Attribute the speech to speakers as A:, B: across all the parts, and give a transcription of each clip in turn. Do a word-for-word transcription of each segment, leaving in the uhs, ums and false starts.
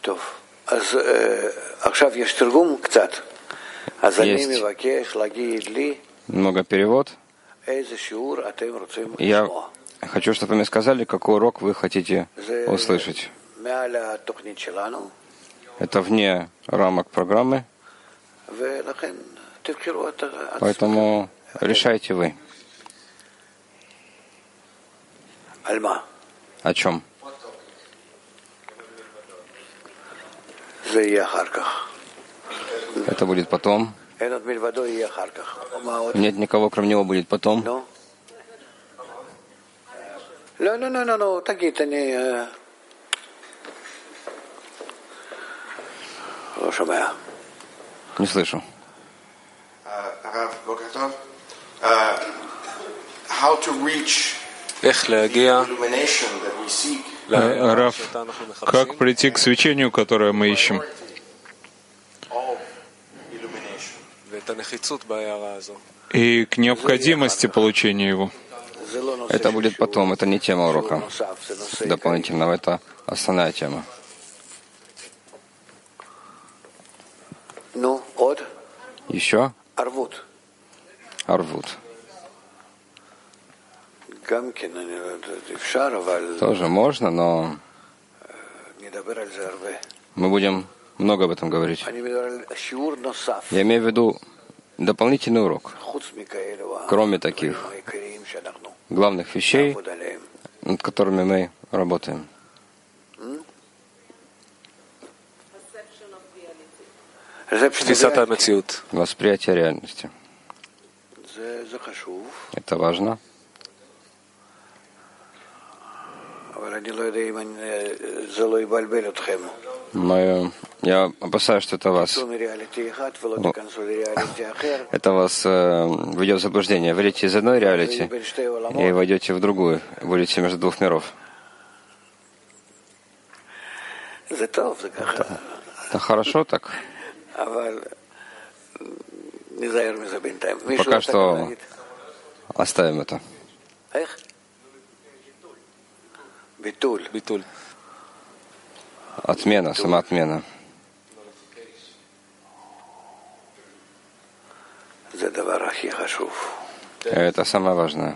A: Есть много перевод. Я хочу, чтобы вы мне сказали, какой урок вы хотите услышать. Это вне рамок программы, поэтому решайте вы. О чем? Это будет потом. Нет никого, кроме него, будет потом. Не слышу.
B: Раф, как прийти к свечению, которое мы ищем? И к необходимости получения его.
A: Это будет потом, это не тема урока дополнительного, это основная тема. Еще? Арвут. Тоже можно, но мы будем много об этом говорить. Я имею в виду дополнительный урок, кроме таких главных вещей, над которыми мы работаем. Восприятие реальности. Это важно. Но я опасаюсь, что это вас, это вас э, ведет в заблуждение. Вы идете из одной реалити и войдете в другую, будете между двух миров. Это, это хорошо так. Пока что оставим это.
C: Битуль.
A: Отмена, самоотмена. Это самое важное.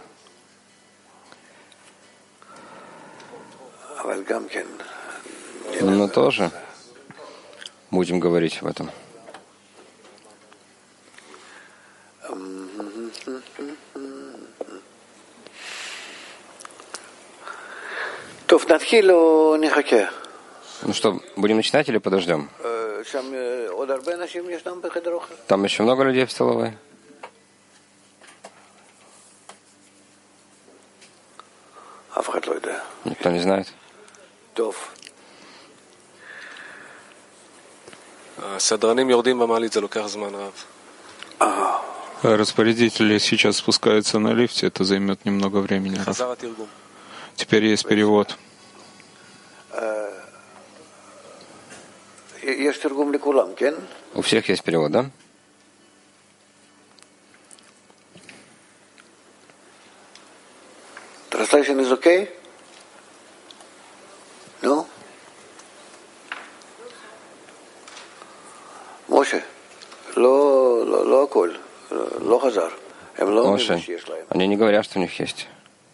A: Но тоже будем говорить об этом. Ну что, будем начинать или подождем? Там еще много людей в столовой? Никто не знает.
B: Распорядители сейчас спускаются на лифте, это займет немного времени. Теперь есть перевод.
A: У всех есть перевод, да?
D: Translation is okay? No? Моше, לא, לא, לא הכל, לא חזר. הם לא אומרים שיש להם.
A: Они не говорят, что у них есть.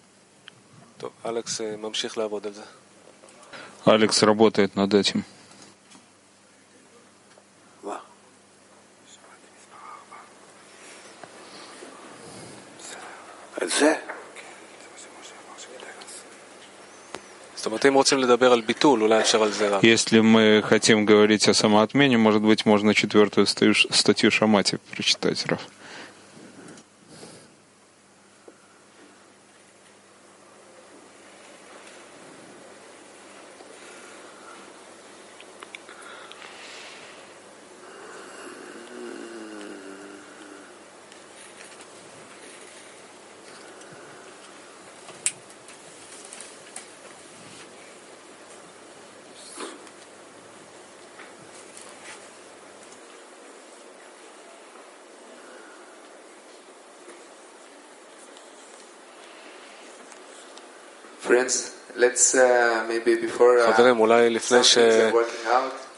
B: Алекс работает над этим. Если мы хотим говорить о самоотмене, может быть, можно четвертую статью Шамати прочитать, Раф.
C: Friends, let's uh, maybe before uh,
E: חברים, אולי לפני ש...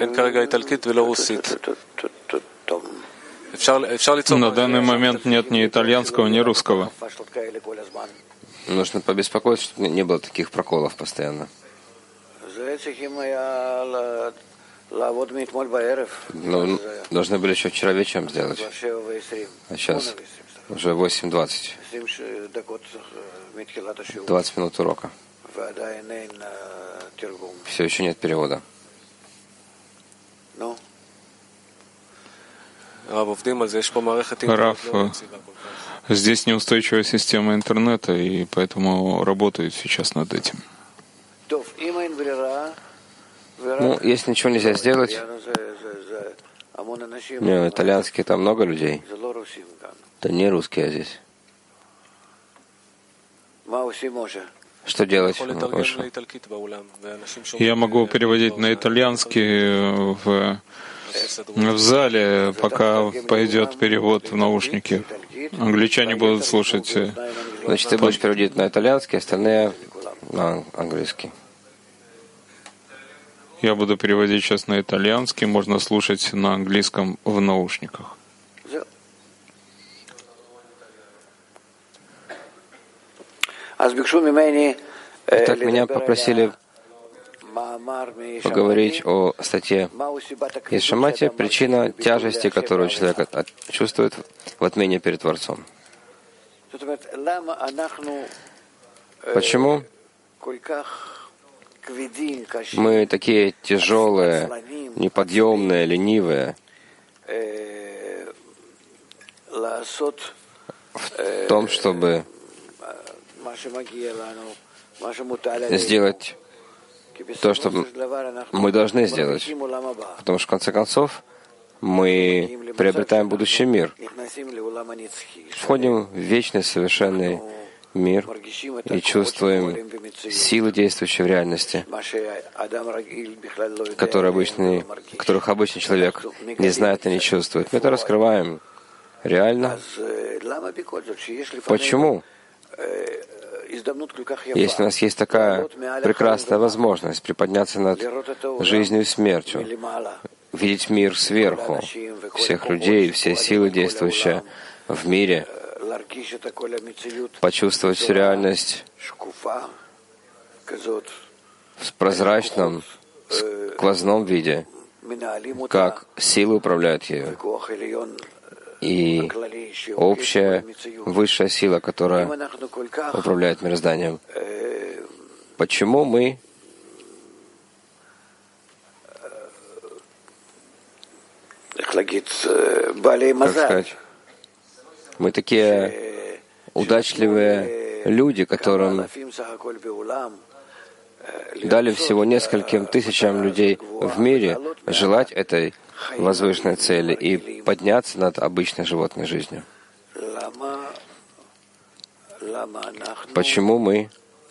B: На данный момент нет ни итальянского, ни русского.
A: Нужно побеспокоиться, чтобы не было таких проколов постоянно. Ну, должны были еще вчера вечером сделать. А сейчас уже восемь двадцать. двадцать минут урока. Все еще нет перевода.
B: Раф, здесь неустойчивая система интернета, и поэтому работают сейчас над этим.
A: Ну, если ничего нельзя сделать, не, итальянский там много людей. Да не русские здесь. Что делать?
B: Я могу переводить на итальянский в, в зале, пока пойдет перевод в наушники. Англичане будут слушать.
A: Значит, ты будешь переводить на итальянский, остальные на английский.
B: Я буду переводить сейчас на итальянский, можно слушать на английском в наушниках.
A: Итак, меня попросили поговорить о статье из Шамати «Причина тяжести, которую человек чувствует в отмене перед Творцом». Почему мы такие тяжелые, неподъемные, ленивые в том, чтобы сделать то, что мы должны сделать? Потому что, в конце концов, мы приобретаем будущий мир, входим в вечный совершенный мир и чувствуем силы, действующие в реальности, которые обычный, которых обычный человек не знает и не чувствует. Мы это раскрываем реально. Почему? Если у нас есть такая прекрасная возможность приподняться над жизнью и смертью, видеть мир сверху, всех людей, все силы, действующие в мире, почувствовать всю реальность в прозрачном, сквозном виде, как силы управляют ею, и общая высшая сила, которая управляет мирозданием. Почему мы как сказать, мы такие удачливые люди, которым дали всего нескольким тысячам людей в мире желать этой возвышенной цели и подняться над обычной животной жизнью. Почему мы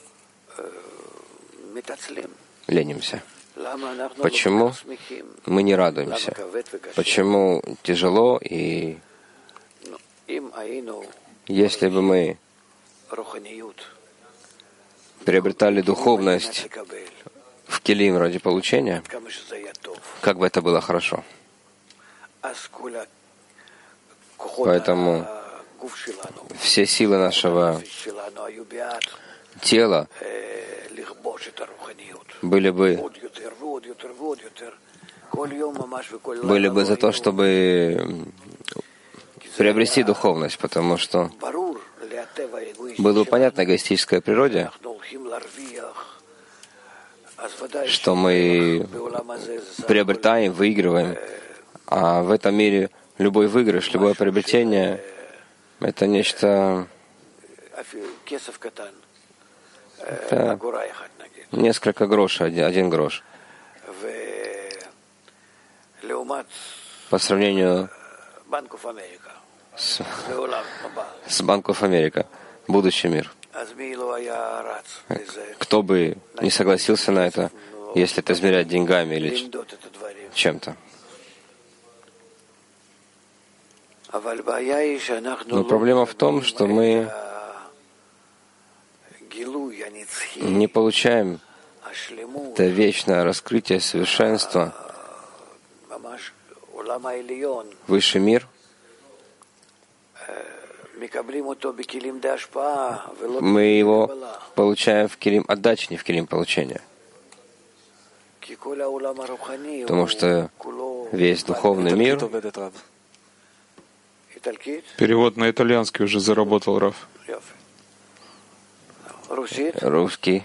A: ленимся? Почему мы не радуемся? Почему тяжело? И если бы мы приобретали духовность в келим ради получения, как бы это было хорошо. Поэтому все силы нашего тела были бы были бы за то, чтобы приобрести духовность, потому что было бы понятно эгоистической природе, что мы приобретаем, выигрываем, а в этом мире любой выигрыш, любое приобретение — это нечто, это несколько грошей, один, один грош. По сравнению с, с Банков Америка, будущий мир. Кто бы не согласился на это, если это измерять деньгами или чем-то. Но проблема в том, что мы не получаем это вечное раскрытие совершенства высший мир, мы его получаем в килим отдачи, не в килим получения. Потому что весь духовный мир...
B: Перевод на итальянский уже заработал, Рав.
A: Русский.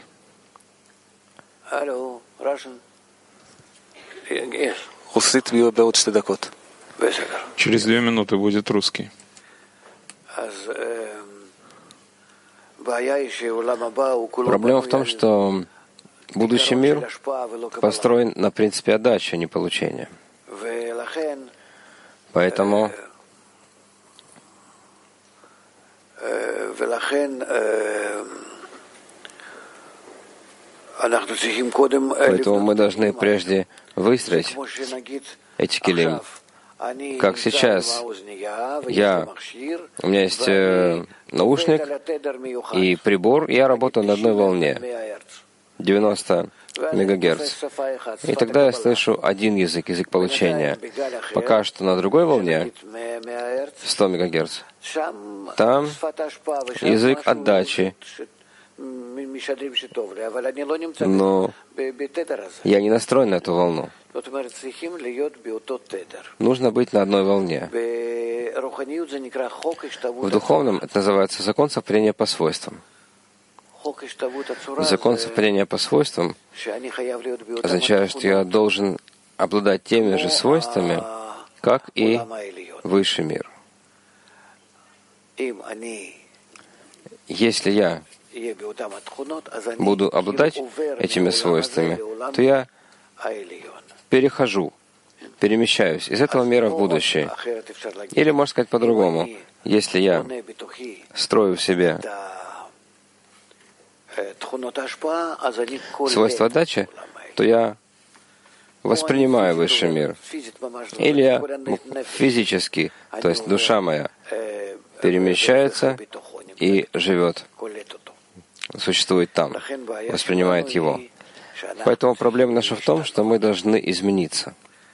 B: Через две минуты будет русский.
A: Проблема в том, что будущий мир построен на принципе отдачи, а не получения. Поэтому Поэтому мы должны прежде выстроить эти килим. Как сейчас, я, у меня есть э, наушник и прибор, и я работаю на одной волне, девяносто мегагерц. И тогда я слышу один язык, язык получения. Пока что на другой волне, сто мегагерц, там язык отдачи. Но я не настроен на эту волну. Нужно быть на одной волне. В духовном это называется закон совпадения по свойствам. Закон совпадения по свойствам означает, что я должен обладать теми же свойствами, как и высший мир. Если я буду обладать этими свойствами, то я перехожу, перемещаюсь из этого мира в будущее. Или, можно сказать по-другому, если я строю в себе свойства отдачи, то я воспринимаю высший мир. Или я физически, то есть душа моя, перемещается и живет, существует там, воспринимает его. Поэтому проблема наша в том, что мы должны измениться.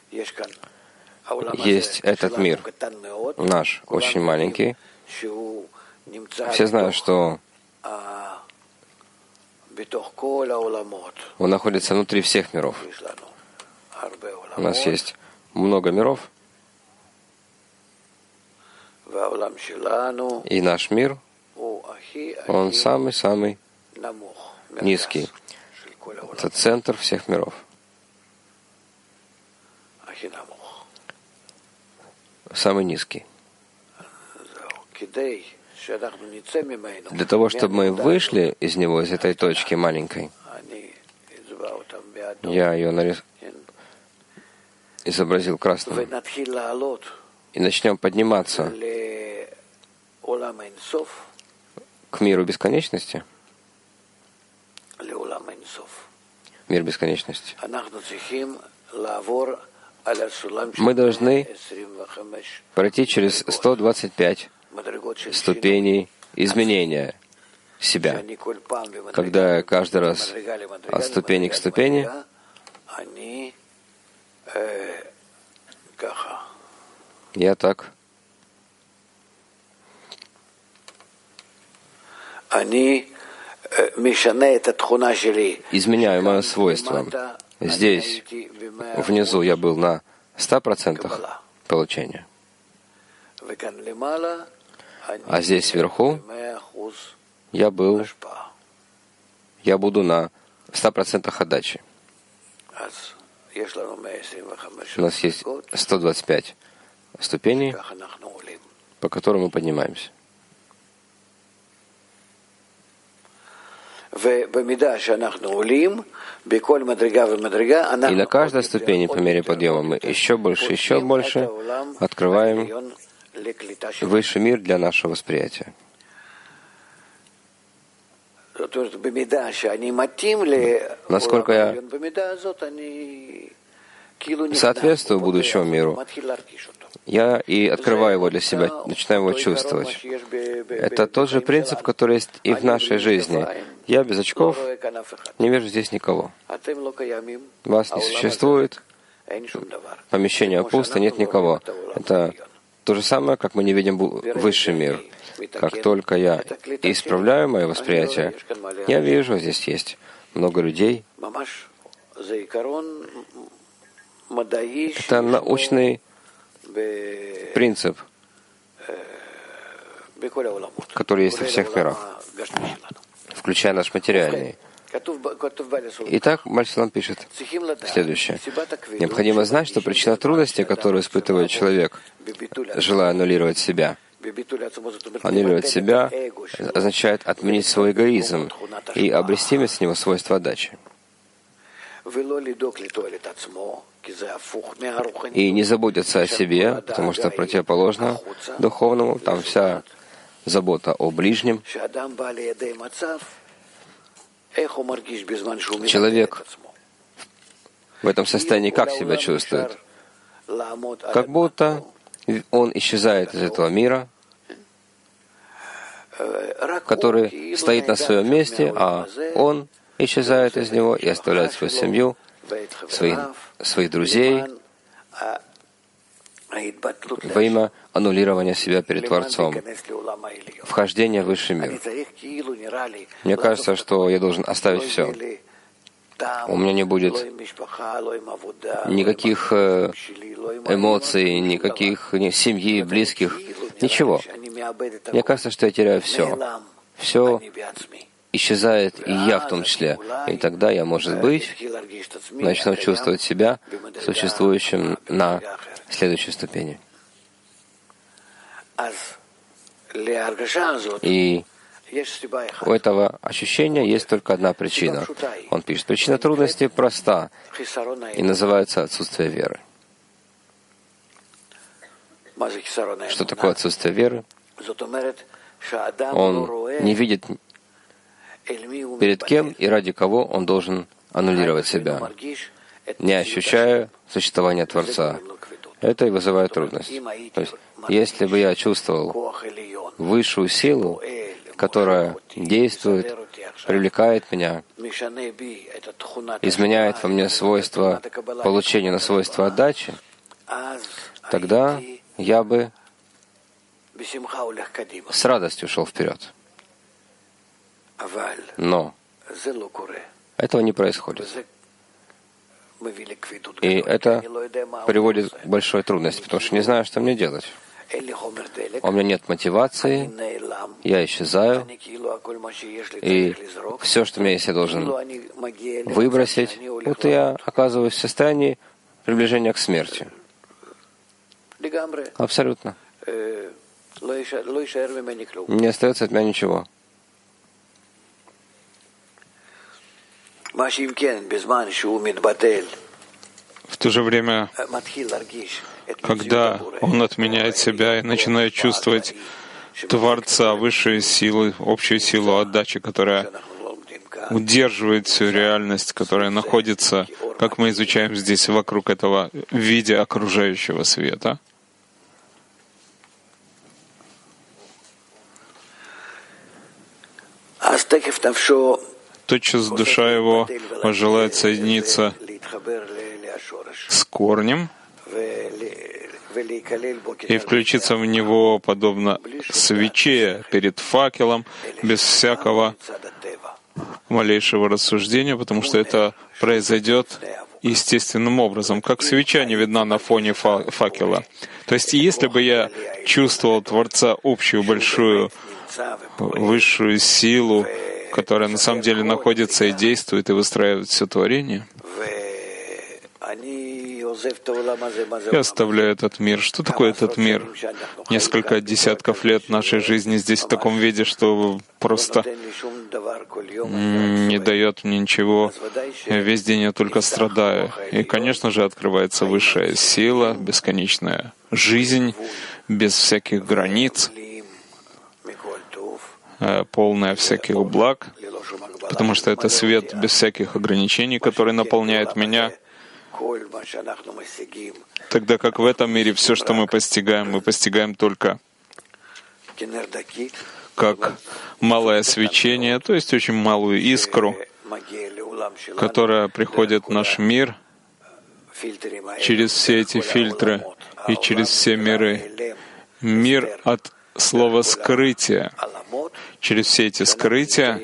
A: Есть этот мир, наш, очень маленький. Все знают, что он находится внутри всех миров. У нас есть много миров, и наш мир, он самый-самый низкий. Это центр всех миров. Самый низкий. Для того, чтобы мы вышли из него, из этой точки маленькой, я ее нарис... изобразил красным, и начнем подниматься к миру бесконечности, мир бесконечности, мы должны пройти через сто двадцать пять ступеней изменения себя. Когда я каждый раз от ступени к ступени я так изменяю мое свойство. Здесь, внизу, я был на ста процентах получения. А здесь, вверху, я был, я буду на ста процентах отдачи. У нас есть сто двадцать пять ступеней, по которым мы поднимаемся. И на каждой ступени по мере подъема мы еще больше, еще больше открываем высший мир для нашего восприятия. Насколько я соответствую будущему миру, я и открываю его для себя, начинаю его чувствовать. Это тот же принцип, который есть и в нашей жизни. Я без очков не вижу здесь никого. Вас не существует, помещение пусто, нет никого. Это то же самое, как мы не видим высший мир. Как только я исправляю мое восприятие, я вижу, здесь есть много людей. Это научный принцип, который есть во всех мирах, включая наш материальный. Итак, Бальсалам пишет следующее. Необходимо знать, что причина трудности, которую испытывает человек, желая аннулировать себя, аннулировать себя означает отменить свой эгоизм и обрести вместо него свойство отдачи. И не заботиться о себе, потому что противоположно духовному, там вся забота о ближнем. Человек в этом состоянии как себя чувствует? Как будто он исчезает из этого мира, который стоит на своем месте, а он исчезает из него и оставляет свою семью, своих, своих друзей во имя аннулирования себя перед Творцом, вхождения в высший мир. Мне кажется, что я должен оставить все. У меня не будет никаких эмоций, никаких ни семьи, близких, ничего. Мне кажется, что я теряю все. Все исчезает, и я в том числе. И тогда я, может быть, начну чувствовать себя существующим на следующей ступени. И у этого ощущения есть только одна причина. Он пишет, причина трудности проста и называется отсутствие веры. Что такое отсутствие веры? Он не видит, перед кем и ради кого он должен аннулировать себя, не ощущая существования Творца. Это и вызывает трудность. То есть, если бы я чувствовал высшую силу, которая действует, привлекает меня, изменяет во мне свойства получения на свойства отдачи, тогда я бы с радостью шел вперед. Но этого не происходит. И это приводит к большой трудности, потому что не знаю, что мне делать. У меня нет мотивации, я исчезаю, и все, что у меня есть, я должен выбросить. Вот я оказываюсь в состоянии приближения к смерти. Абсолютно. Не остается от меня ничего.
B: В то же время, когда он отменяет себя и начинает чувствовать Творца, высшие силы, общую силу отдачи, которая удерживает всю реальность, которая находится, как мы изучаем здесь, вокруг этого в виде окружающего света, тотчас душа его желает соединиться с корнем и включиться в него подобно свече перед факелом, без всякого малейшего рассуждения, потому что это произойдет естественным образом, как свеча не видна на фоне факела. То есть, если бы я чувствовал Творца, общую, большую, высшую силу, которая на самом деле находится и действует, и выстраивает все творение, я оставляю этот мир. Что такое этот мир? Несколько десятков лет нашей жизни здесь в таком виде, что просто не дает мне ничего. Я весь день я только страдаю. И, конечно же, открывается высшая сила, бесконечная жизнь, без всяких границ, полная всяких благ, потому что это свет без всяких ограничений, который наполняет меня. Тогда как в этом мире все, что мы постигаем, мы постигаем только как малое свечение, то есть очень малую искру, которая приходит в наш мир через все эти фильтры и через все миры. Мир от слова «скрытие». Через все эти скрытия,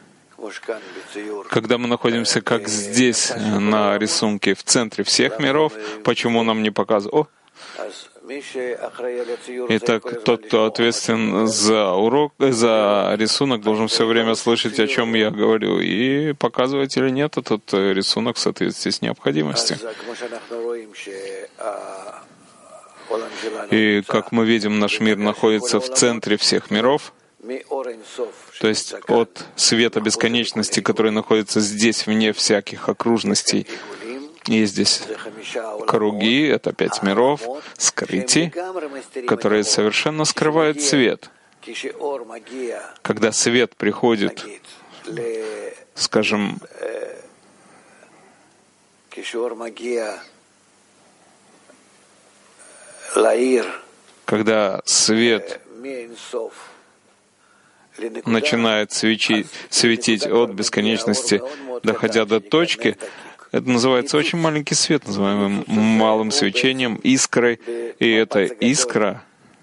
B: когда мы находимся как здесь, на рисунке, в центре всех миров, почему нам не показывают? Итак, тот, кто ответственен за урок, за рисунок, должен все время слышать, о чем я говорю, и показывать или нет этот рисунок в соответствии с необходимостью. И, как мы видим, наш мир находится в центре всех миров, то есть от света бесконечности, который находится здесь, вне всяких окружностей. Есть здесь круги, это пять миров, скрытий, которые совершенно скрывают свет. Когда свет приходит, скажем, когда свет начинает свечи, светить от бесконечности, доходя до точки, это называется очень маленький свет, называемый малым свечением, искрой, и эта искра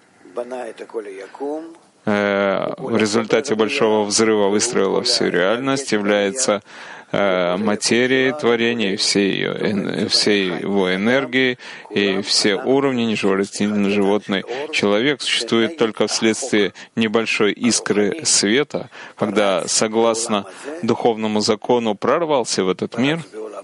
B: э, в результате большого взрыва выстроила всю реальность, является э, материей творения, всей, ее, всей его энергией, и все уровни неживорастительный, животный. Человек существует только вследствие небольшой искры света, когда, согласно духовному закону, прорвался в этот мир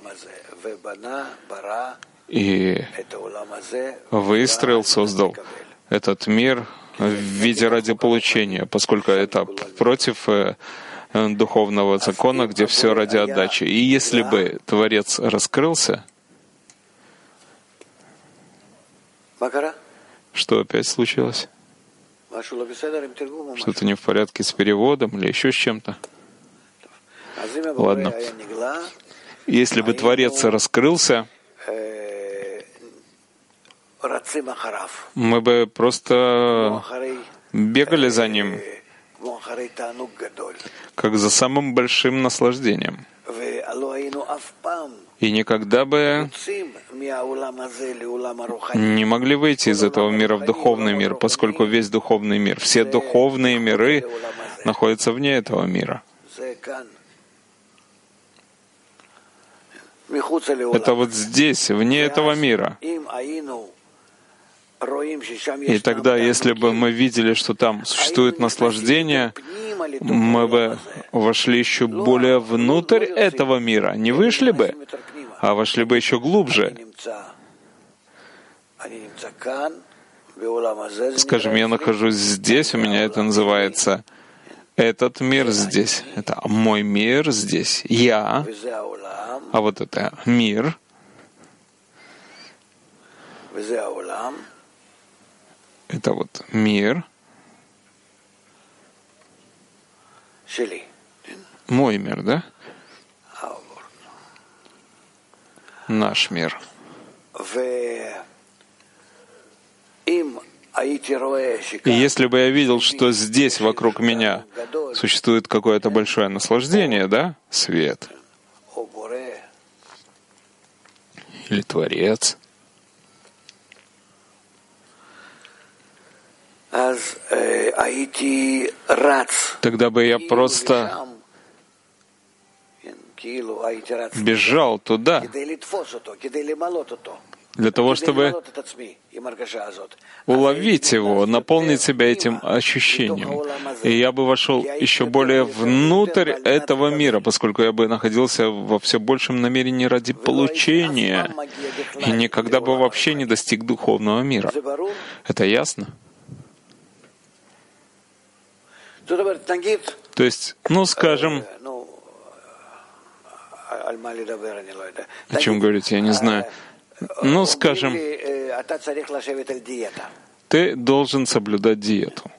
B: и выстроил, создал этот мир в виде ради получения, поскольку это против духовного закона, где все ради отдачи. И если бы Творец раскрылся, что опять случилось? Что-то не в порядке с переводом или еще с чем-то? Ладно. Если бы Творец раскрылся, мы бы просто бегали за Ним, как за самым большим наслаждением. И никогда бы не могли выйти из этого мира в духовный мир, поскольку весь духовный мир, все духовные миры находятся вне этого мира. Это вот здесь, вне этого мира. И тогда, если бы мы видели, что там существует наслаждение, мы бы вошли еще более внутрь этого мира. Не вышли бы, а вошли бы еще глубже. Скажем, я нахожусь здесь, у меня это называется этот мир здесь. Это мой мир здесь. Я. А вот это мир. Это вот мир. Мой мир, да? Наш мир. И если бы я видел, что здесь, вокруг меня, существует какое-то большое наслаждение, да? Свет. Или Творец. Тогда бы я просто бежал туда, для того, чтобы уловить его, наполнить себя этим ощущением. И я бы вошел еще более внутрь этого мира, поскольку я бы находился во все большем намерении ради получения и никогда бы вообще не достиг духовного мира. Это ясно? То есть, ну, скажем, о чем говорить, я не знаю. Ну, скажем, ты должен соблюдать диету.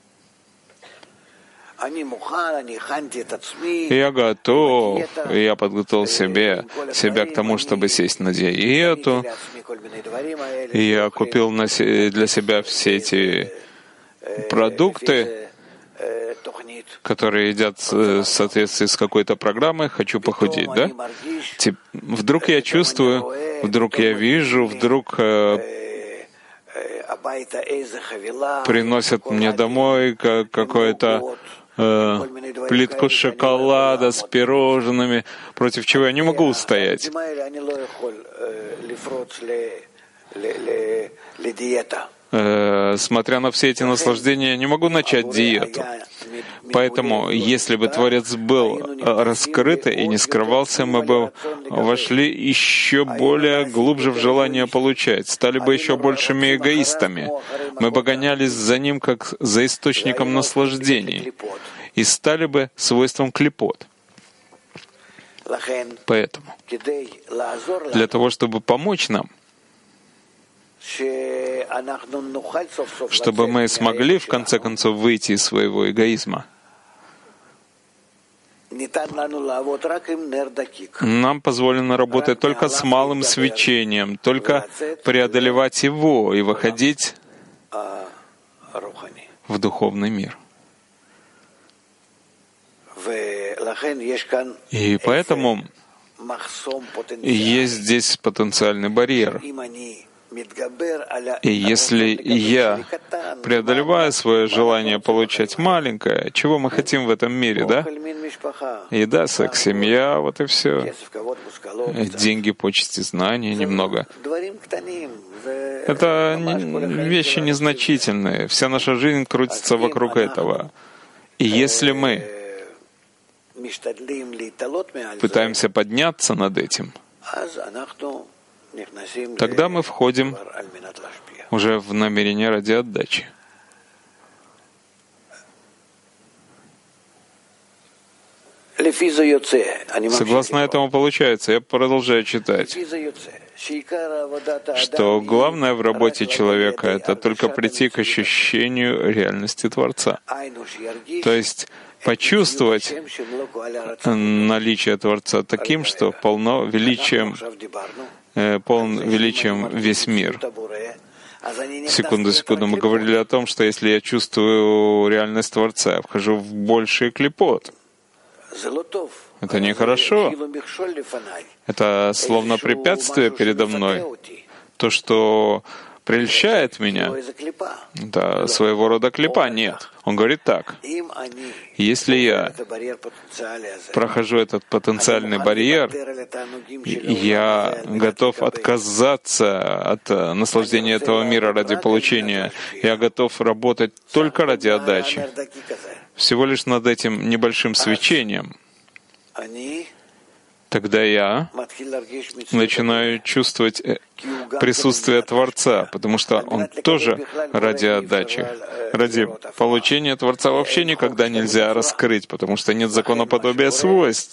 B: Я готов, я подготовил себе, себя к тому, чтобы сесть на диету. Я купил для себя все эти продукты, которые едят в соответствии с какой-то программой, хочу похудеть, да? Вдруг я чувствую, вдруг я вижу, вдруг э, приносят мне домой какое-то э, плитку шоколада с пирожными, против чего я не могу устоять. Э, смотря на все эти наслаждения, я не могу начать диету. Поэтому, если бы Творец был раскрыт и не скрывался, мы бы вошли еще более глубже в желание получать, стали бы еще большими эгоистами. Мы бы гонялись за ним, как за источником наслаждений, и стали бы свойством клипот. Поэтому, для того, чтобы помочь нам, чтобы мы смогли, в конце концов, выйти из своего эгоизма, нам позволено работать только с малым свечением, только преодолевать его и выходить в духовный мир. И поэтому есть здесь потенциальный барьер. И если я преодолеваю свое желание получать маленькое, чего мы хотим в этом мире, да? Еда, секс, семья, вот и все. Деньги, почести, знания немного. Это вещи незначительные. Вся наша жизнь крутится вокруг этого. И если мы пытаемся подняться над этим, тогда мы входим уже в намерение ради отдачи. Согласно этому получается, я продолжаю читать, что главное в работе человека — это только прийти к ощущению реальности Творца. То есть почувствовать наличие Творца таким, что полно величием, полон величием весь мир. Секунду, секунду. Мы говорили о том, что если я чувствую реальность Творца, я вхожу в больший клипот. Это нехорошо. Это словно препятствие передо мной. То, что прельщает меня, это своего рода клипа. Нет. Он говорит так. Если я прохожу этот потенциальный барьер, я готов отказаться от наслаждения этого мира ради получения. Я готов работать только ради отдачи. Всего лишь над этим небольшим свечением. Тогда я начинаю чувствовать присутствие Творца, потому что Он тоже ради отдачи. Ради получения Творца вообще никогда нельзя раскрыть, потому что нет законоподобия свойств.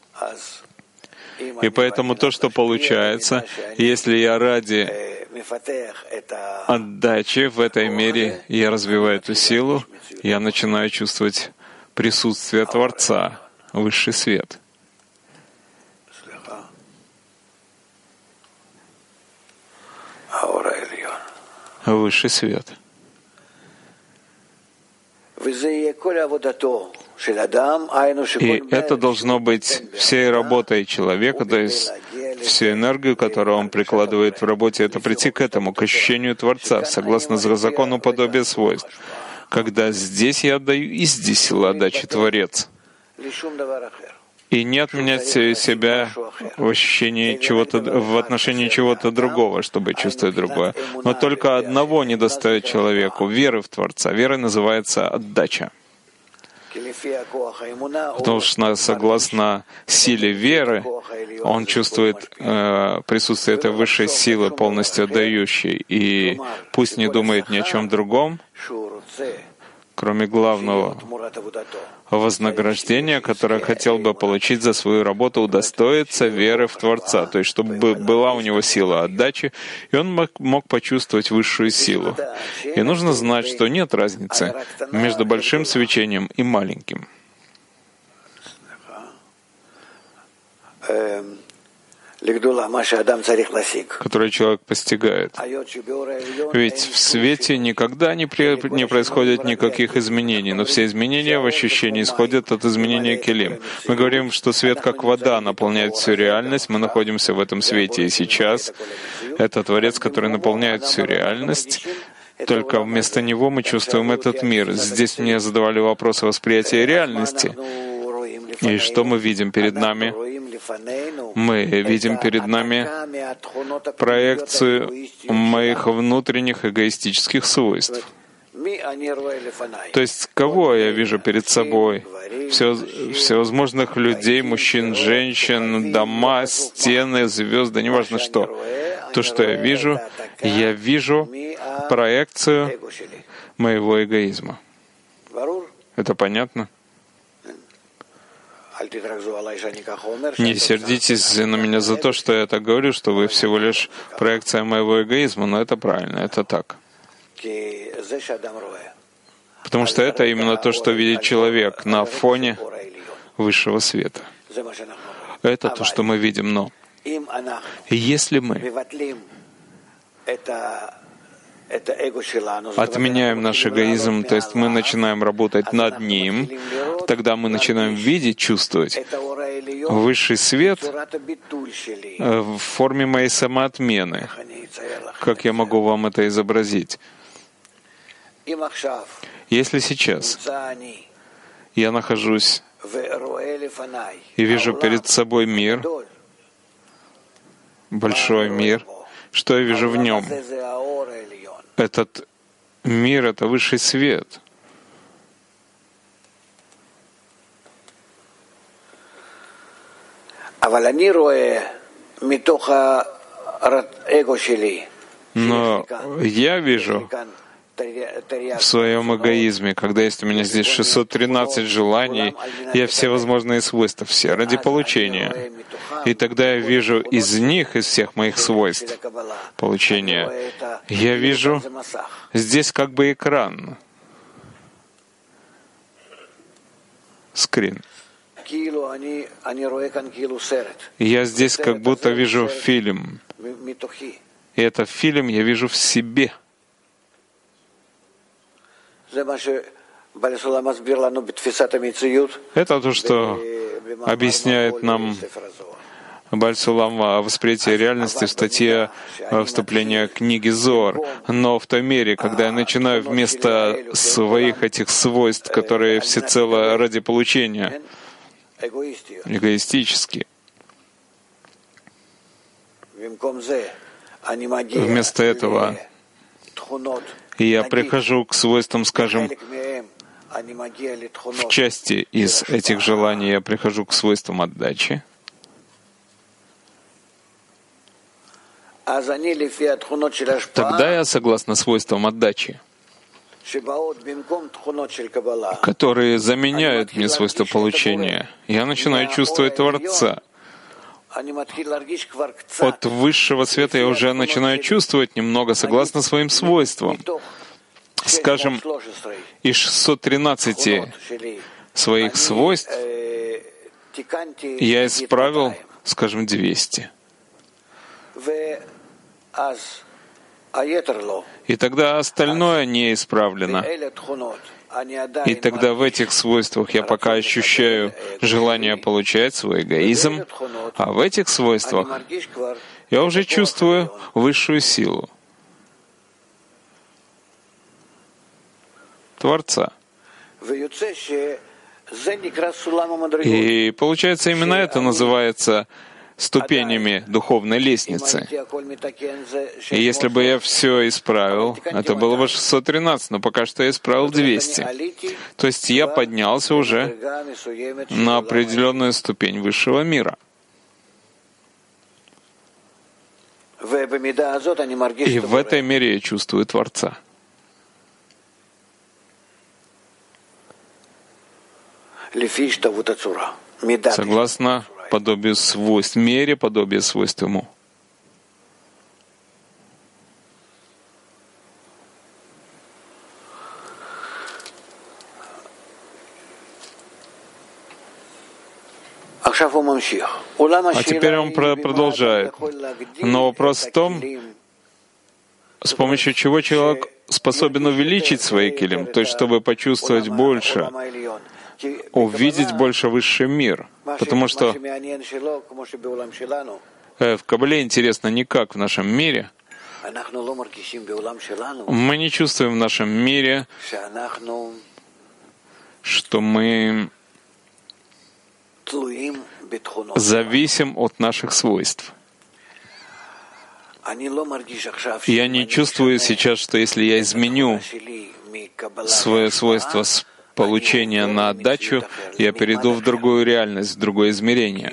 B: И поэтому то, что получается, если я ради отдачи в этой мере, я развиваю эту силу, я начинаю чувствовать присутствие Творца, высший свет. Высший свет. И это должно быть всей работой человека, то есть всю энергию, которую он прикладывает в работе, это прийти к этому, к ощущению Творца, согласно закону подобия свойств. Когда здесь я отдаю, и здесь сила отдачи Творец. И не отменять себя в ощущении чего-то, в отношении чего-то другого, чтобы чувствовать другое. Но только одного недостает человеку — веры в Творца. Вера называется отдача. Потому что согласно силе веры, он чувствует э, присутствие этой высшей силы, полностью отдающей, и пусть не думает ни о чем другом, кроме главного вознаграждения, которое хотел бы получить за свою работу, удостоиться веры в Творца, то есть чтобы была у него сила отдачи, и он мог, мог почувствовать высшую силу. И нужно знать, что нет разницы между большим свечением и маленьким. которое человек постигает. Ведь в свете никогда не, при, не происходит никаких изменений, но все изменения в ощущении исходят от изменения келим. Мы говорим, что свет как вода наполняет всю реальность, мы находимся в этом свете и сейчас. Это Творец, который наполняет всю реальность. Только вместо него мы чувствуем этот мир. Здесь мне задавали вопросы восприятия реальности. И что мы видим перед нами? Мы видим перед нами проекцию моих внутренних эгоистических свойств. То есть, кого я вижу перед собой? Все, всевозможных людей, мужчин, женщин, дома, стены, звезды, неважно что. То, что я вижу, я вижу проекцию моего эгоизма. Это понятно? Не сердитесь на меня за то, что я так говорю, что вы всего лишь проекция моего эгоизма, но это правильно, это так. Потому что это именно то, что видит человек на фоне высшего света. Это то, что мы видим, но если мы отменяем наш эгоизм, то есть мы начинаем работать над ним, тогда мы начинаем видеть, чувствовать высший свет в форме моей самоотмены. Как я могу вам это изобразить? Если сейчас я нахожусь и вижу перед собой мир, большой мир, что я вижу в нем? Этот мир — это высший свет. Но я вижу в своем эгоизме, когда есть у меня здесь шестьсот тринадцать желаний, я все возможные свойства, все ради получения. И тогда я вижу из них, из всех моих свойств получения, я вижу здесь как бы экран, скрин. Я здесь как будто вижу фильм. И этот фильм я вижу в себе. Это то, что объясняет нам Бааль Сулам о восприятии реальности в статье вступления книги Зоар. Но в той мере, когда я начинаю вместо своих этих свойств, которые всецело ради получения, эгоистически, вместо этого я прихожу к свойствам, скажем, в части из этих желаний я прихожу к свойствам отдачи, тогда я, согласно свойствам отдачи, которые заменяют мне свойства получения, я начинаю чувствовать Творца. От высшего света я уже начинаю чувствовать немного согласно своим свойствам. Скажем, из шестисот тринадцати своих свойств я исправил, скажем, двести. И тогда остальное не исправлено. И тогда в этих свойствах я пока ощущаю желание получать свой эгоизм, а в этих свойствах я уже чувствую высшую силу Творца. И получается, именно это называется ступенями духовной лестницы. И если бы я все исправил, это было бы шестьсот тринадцать, но пока что я исправил двести. То есть я поднялся уже на определенную ступень высшего мира. И в этой мере я чувствую Творца. Согласно подобию свойств, мере подобия свойств ему. А теперь он продолжает. Но вопрос в том, с помощью чего человек способен увеличить свои килим, то есть чтобы почувствовать больше, увидеть больше высший мир. Потому что в Каббале интересно не как в нашем мире. Мы не чувствуем в нашем мире, что мы зависим от наших свойств. Я не чувствую сейчас, что если я изменю свое свойство с получения на отдачу, я перейду в другую реальность, в другое измерение.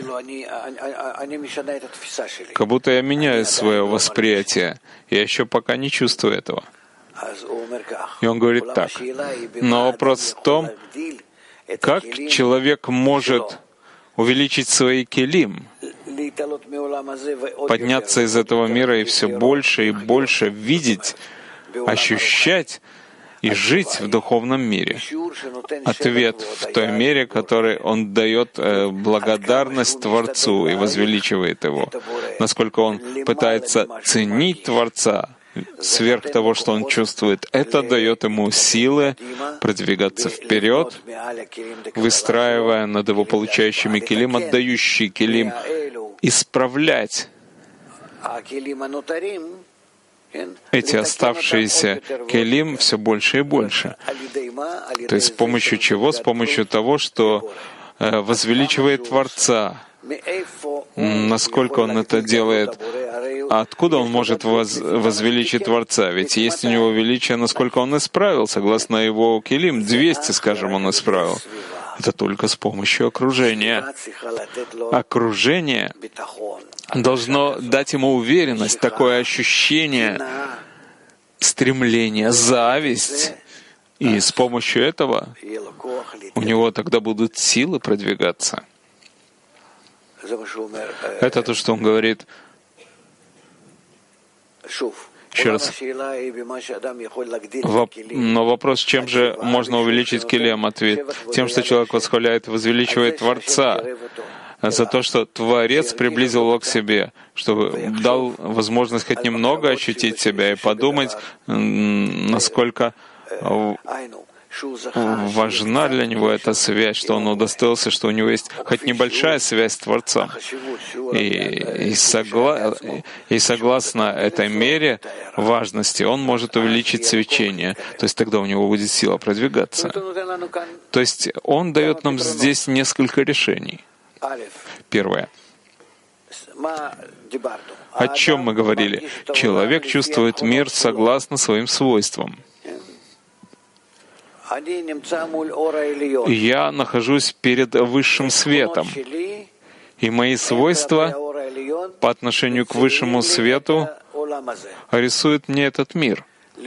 B: Как будто я меняю свое восприятие. Я еще пока не чувствую этого. И он говорит так. Но вопрос в том, как человек может увеличить свои келим, подняться из этого мира и все больше и больше видеть, ощущать и жить в духовном мире. Ответ в той мере, который он дает благодарность Творцу и возвеличивает его. Насколько он пытается ценить Творца сверх того, что он чувствует, это дает ему силы продвигаться вперед, выстраивая над его получающими келим, отдающий келим, исправлять эти оставшиеся келим все больше и больше. То есть с помощью чего? С помощью того, что возвеличивает Творца. Насколько он это делает? А откуда он может воз, возвеличить Творца? Ведь есть у него величие, насколько он исправил. Согласно его келим, двести, скажем, он исправил. Это только с помощью окружения. Окружение должно дать ему уверенность, такое ощущение, стремление, зависть. И с помощью этого у него тогда будут силы продвигаться. Это то, что он говорит. Еще раз. Но вопрос, чем же можно увеличить келем? Ответ. Тем, что человек восхваляет и возвеличивает Творца за то, что Творец приблизил его к себе, чтобы дал возможность хоть немного ощутить себя и подумать, насколько важна для него эта связь, что он удостоился, что у него есть хоть небольшая связь с Творцом. И, и, согла... и согласно этой мере важности он может увеличить свечение. То есть тогда у него будет сила продвигаться. То есть он дает нам здесь несколько решений. Первое. О чем мы говорили? Человек чувствует мир согласно своим свойствам. Я нахожусь перед высшим светом, и мои свойства по отношению к высшему свету рисуют мне этот мир.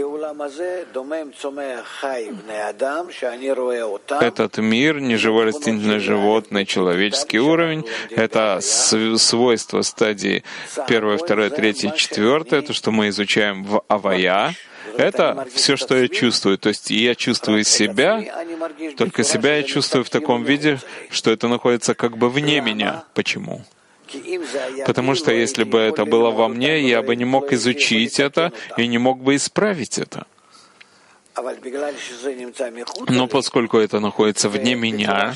B: Этот мир, неживой растительное животное, человеческий уровень, это свойства стадии первое, второе, третье, четвертое, то, что мы изучаем в Авая. Это все, что я чувствую. То есть я чувствую себя, только себя я чувствую в таком виде, что это находится как бы вне меня. Почему? Потому что если бы это было во мне, я бы не мог изучить это и не мог бы исправить это. Но поскольку это находится вне меня,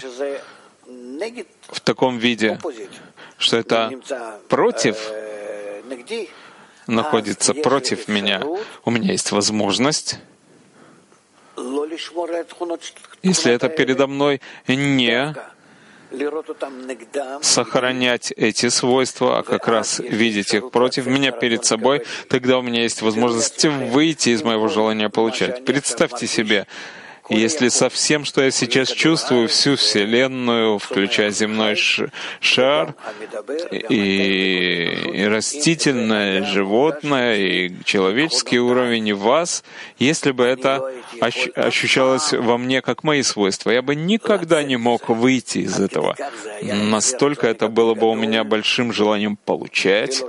B: в таком виде, что это против, находится против меня, у меня есть возможность, если это передо мной, не сохранять эти свойства, а как раз видеть их против меня перед собой, тогда у меня есть возможность выйти из моего желания получать. Представьте себе, если со всем, что я сейчас чувствую, всю Вселенную, включая земной шар, и, и растительное, животное, и человеческий уровень, и вас, если бы это ощ- ощущалось во мне как мои свойства, я бы никогда не мог выйти из этого. Настолько это было бы у меня большим желанием получать,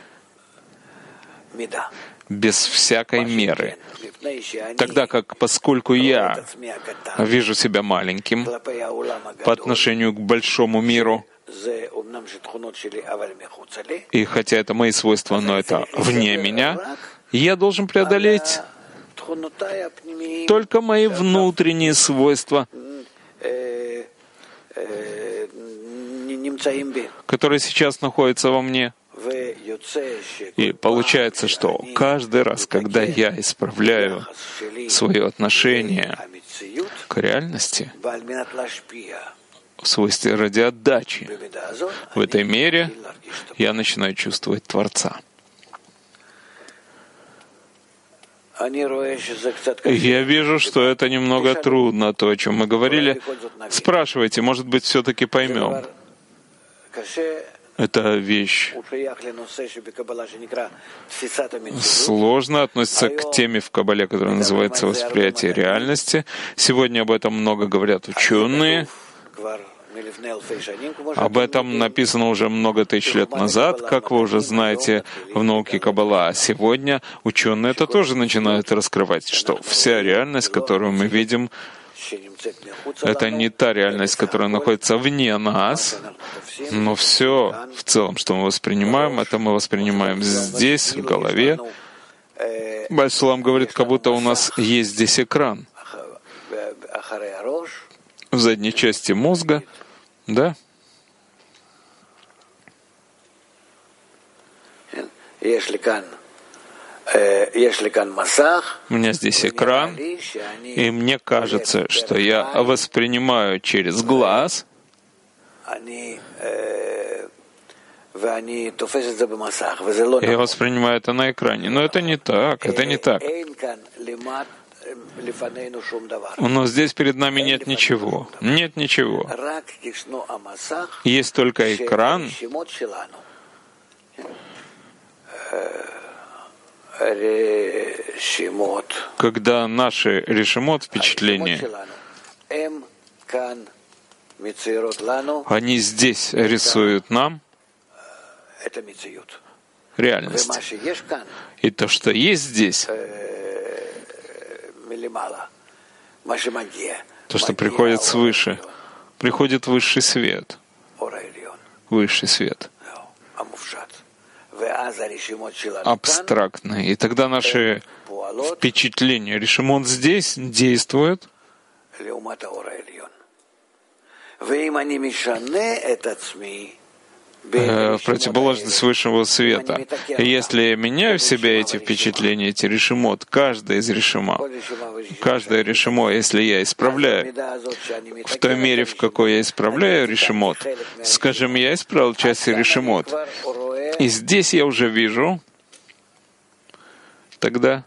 B: без всякой меры. Тогда как, поскольку я вижу себя маленьким по отношению к большому миру, И хотя это мои свойства, но это вне меня, я должен преодолеть только мои внутренние свойства, которые сейчас находятся во мне. И получается, что каждый раз, когда я исправляю свое отношение к реальности в свойстве ради отдачи, в этой мере я начинаю чувствовать Творца. Я вижу, что это немного трудно, то, о чем мы говорили. Спрашивайте, может быть, все-таки поймем. Эта вещь сложно относится к теме в Каббале, которая называется «Восприятие реальности». Сегодня об этом много говорят ученые. Об этом написано уже много тысяч лет назад, как вы уже знаете в науке Каббала. А сегодня ученые это тоже начинают раскрывать, что вся реальность, которую мы видим, это не та реальность, которая находится вне нас, но все в целом, что мы воспринимаем, это мы воспринимаем здесь, в голове. Бальсулам говорит, как будто у нас есть здесь экран в задней части мозга, да? У меня здесь экран, и мне кажется, что я воспринимаю через глаз, я воспринимаю это на экране. Но это не так, это не так. Но здесь перед нами нет ничего. Нет ничего. Есть только экран, когда наши решимот, впечатления, они здесь рисуют нам реальность. И то, что есть здесь, то, что приходит свыше, приходит высший свет. Высший свет. Абстрактный. И тогда наши впечатления, решимот здесь действуют в противоположность высшего света. И если я меняю в себе эти впечатления, эти решимот, каждое из решима, каждое решимо, если я исправляю, в той мере, в какой я исправляю решимот, скажем, я исправил часть решимот, и здесь я уже вижу, тогда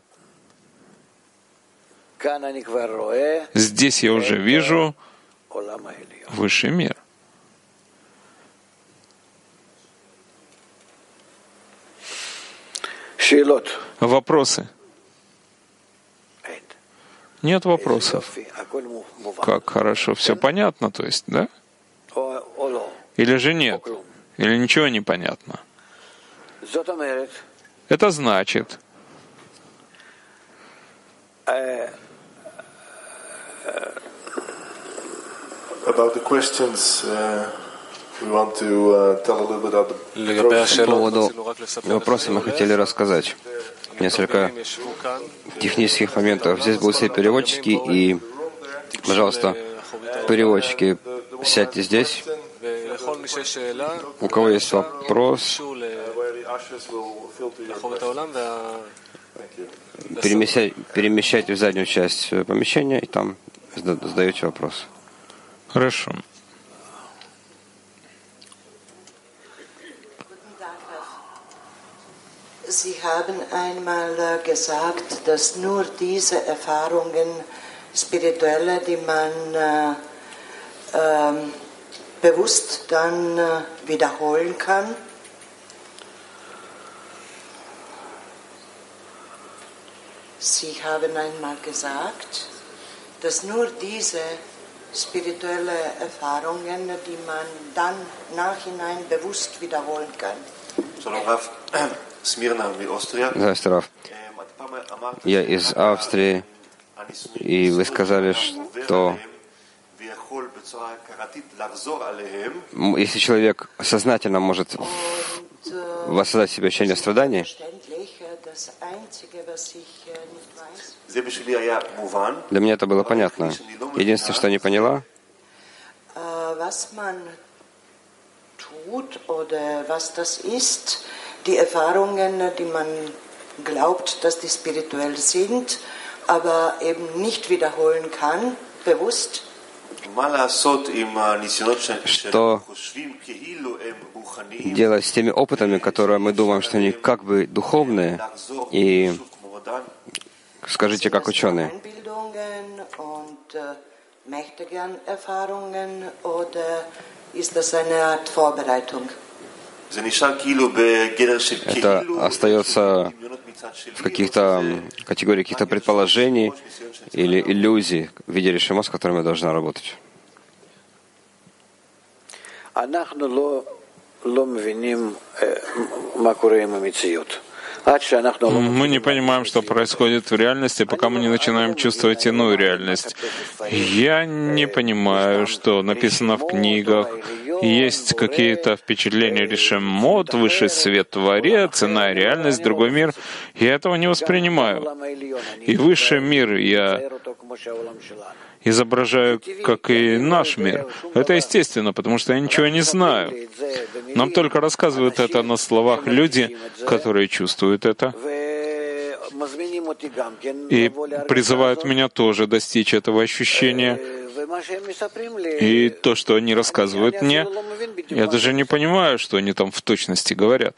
B: здесь я уже вижу высший мир. Вопросы? Нет вопросов. Как хорошо, все понятно, то есть, да? Или же нет? Или ничего не понятно? Это значит,
D: about the questions, uh, we want to uh, tell a little bit about the
A: По поводу вопроса мы хотели рассказать несколько технических моментов. Здесь будут все переводчики, и, пожалуйста, переводчики, сядьте здесь. У кого есть вопрос, перемещайте, перемещайте в заднюю часть помещения, и там задаете вопрос.
B: Хорошо.
E: Sie haben einmal gesagt, dass nur diese Erfahrungen, spirituelle, die man äh, äh, bewusst dann äh, wiederholen kann. Sie haben einmal gesagt, dass nur diese spirituelle Erfahrungen, die man dann nachhinein bewusst wiederholen kann.
A: Здравствуйте, Раф. Я из Австрии, и вы сказали, что Если человек сознательно может воссоздать себе ощущение страданий, для меня это было понятно. Единственное, что не поняла,
E: die Erfahrungen, die man glaubt, dass die spirituell sind, aber eben nicht wiederholen kann, bewusst.
A: Что делать с теми опытами, которые мы думаем, что они как бы духовные, и скажите, как ученые. Это остается в каких-то категориях каких-то предположений или иллюзий в виде решима, с которыми я должна работать.
B: Мы не понимаем, что происходит в реальности, пока мы не начинаем чувствовать иную реальность. Я не понимаю, что написано в книгах. Есть какие-то впечатления решемот, высший свет творец, иная реальность, другой мир. Я этого не воспринимаю. И высший мир я изображаю, как и наш мир. Это естественно, потому что я ничего не знаю. Нам только рассказывают это на словах люди, которые чувствуют это, и призывают меня тоже достичь этого ощущения. И то, что они рассказывают мне, я даже не понимаю, что они там в точности говорят.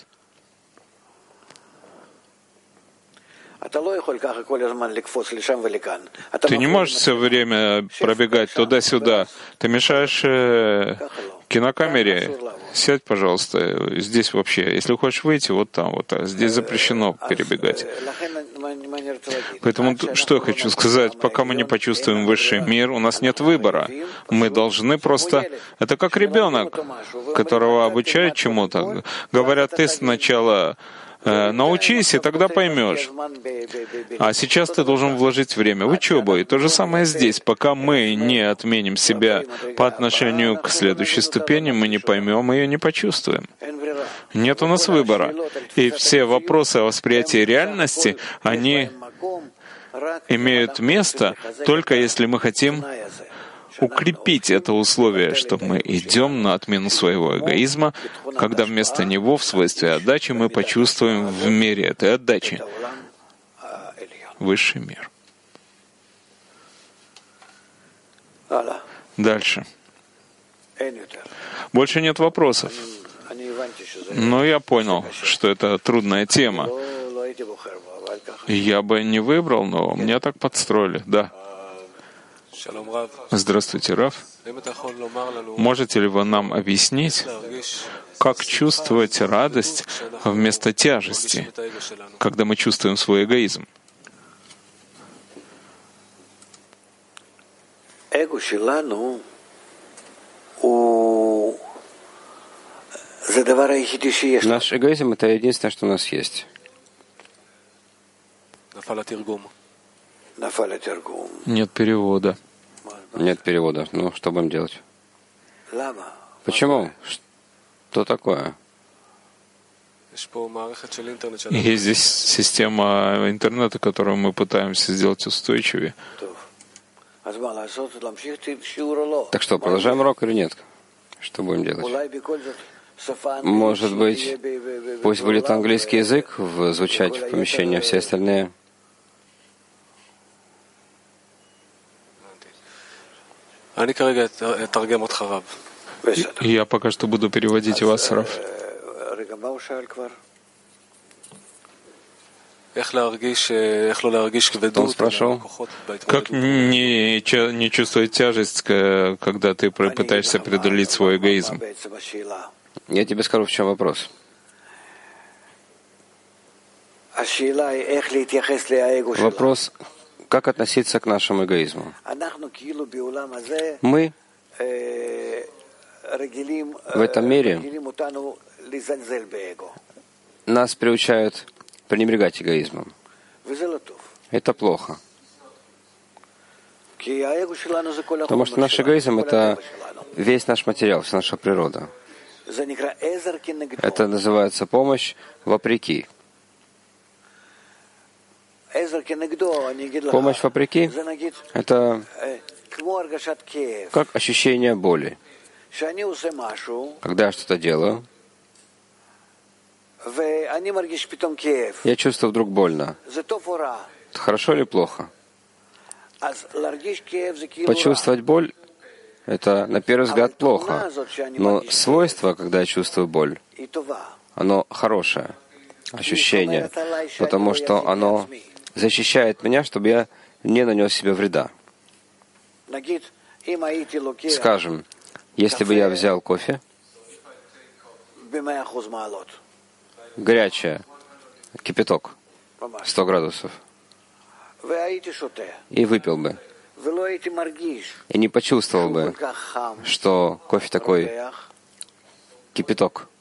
B: Ты не можешь все время пробегать туда-сюда. Ты мешаешь э, кинокамере. Сядь, пожалуйста, здесь вообще. Если хочешь выйти, вот там, вот. А здесь запрещено перебегать. Поэтому что я хочу сказать? Пока мы не почувствуем высший мир, у нас нет выбора. Мы должны просто... Это как ребенок, которого обучают чему-то. Говорят, ты сначала... научись, и тогда поймешь. А сейчас ты должен вложить время в учебу. И то же самое здесь. Пока мы не отменим себя по отношению к следующей ступени, мы не поймем ее, не почувствуем. Нет у нас выбора. И все вопросы о восприятии реальности, они имеют место только если мы хотим укрепить это условие, что мы идем на отмену своего эгоизма, когда вместо него в свойстве отдачи мы почувствуем в мире этой отдачи высший мир. Дальше. Больше нет вопросов. Но я понял, что это трудная тема. Я бы не выбрал, но меня так подстроили. Да. Здравствуйте, Рав. Можете ли вы нам объяснить, как чувствовать радость вместо тяжести, когда мы чувствуем свой эгоизм?
A: Наш эгоизм — это единственное, что у нас есть.
B: Нет перевода.
A: Нет перевода. Ну, что будем делать? Почему? Что такое?
B: Есть здесь система интернета, которую мы пытаемся сделать устойчивее.
A: Так что, продолжаем урок или нет? Что будем делать? Может быть, пусть будет английский язык звучать в помещении, а все остальные...
B: Я пока что буду переводить вас, Рав.
A: Он спрашивал,
B: как не, не чувствовать тяжесть, когда ты пытаешься преодолеть свой эгоизм?
A: Я тебе скажу, в чем вопрос. Вопрос, как относиться к нашему эгоизму. Мы в этом мире, нас приучают пренебрегать эгоизмом. Это плохо. Потому что наш эгоизм — это весь наш материал, вся наша природа. Это называется помощь вопреки. Помощь вопреки — это как ощущение боли. Когда я что-то делаю, я чувствую вдруг больно. Это хорошо или плохо? Почувствовать боль — это, на первый взгляд, плохо. Но свойство, когда я чувствую боль, оно хорошее ощущение, потому что оно защищает меня, чтобы я не нанес себе вреда. Скажем, если бы я взял кофе, горячее, кипяток, сто градусов, и выпил бы, и не почувствовал бы, что кофе такой кипяток,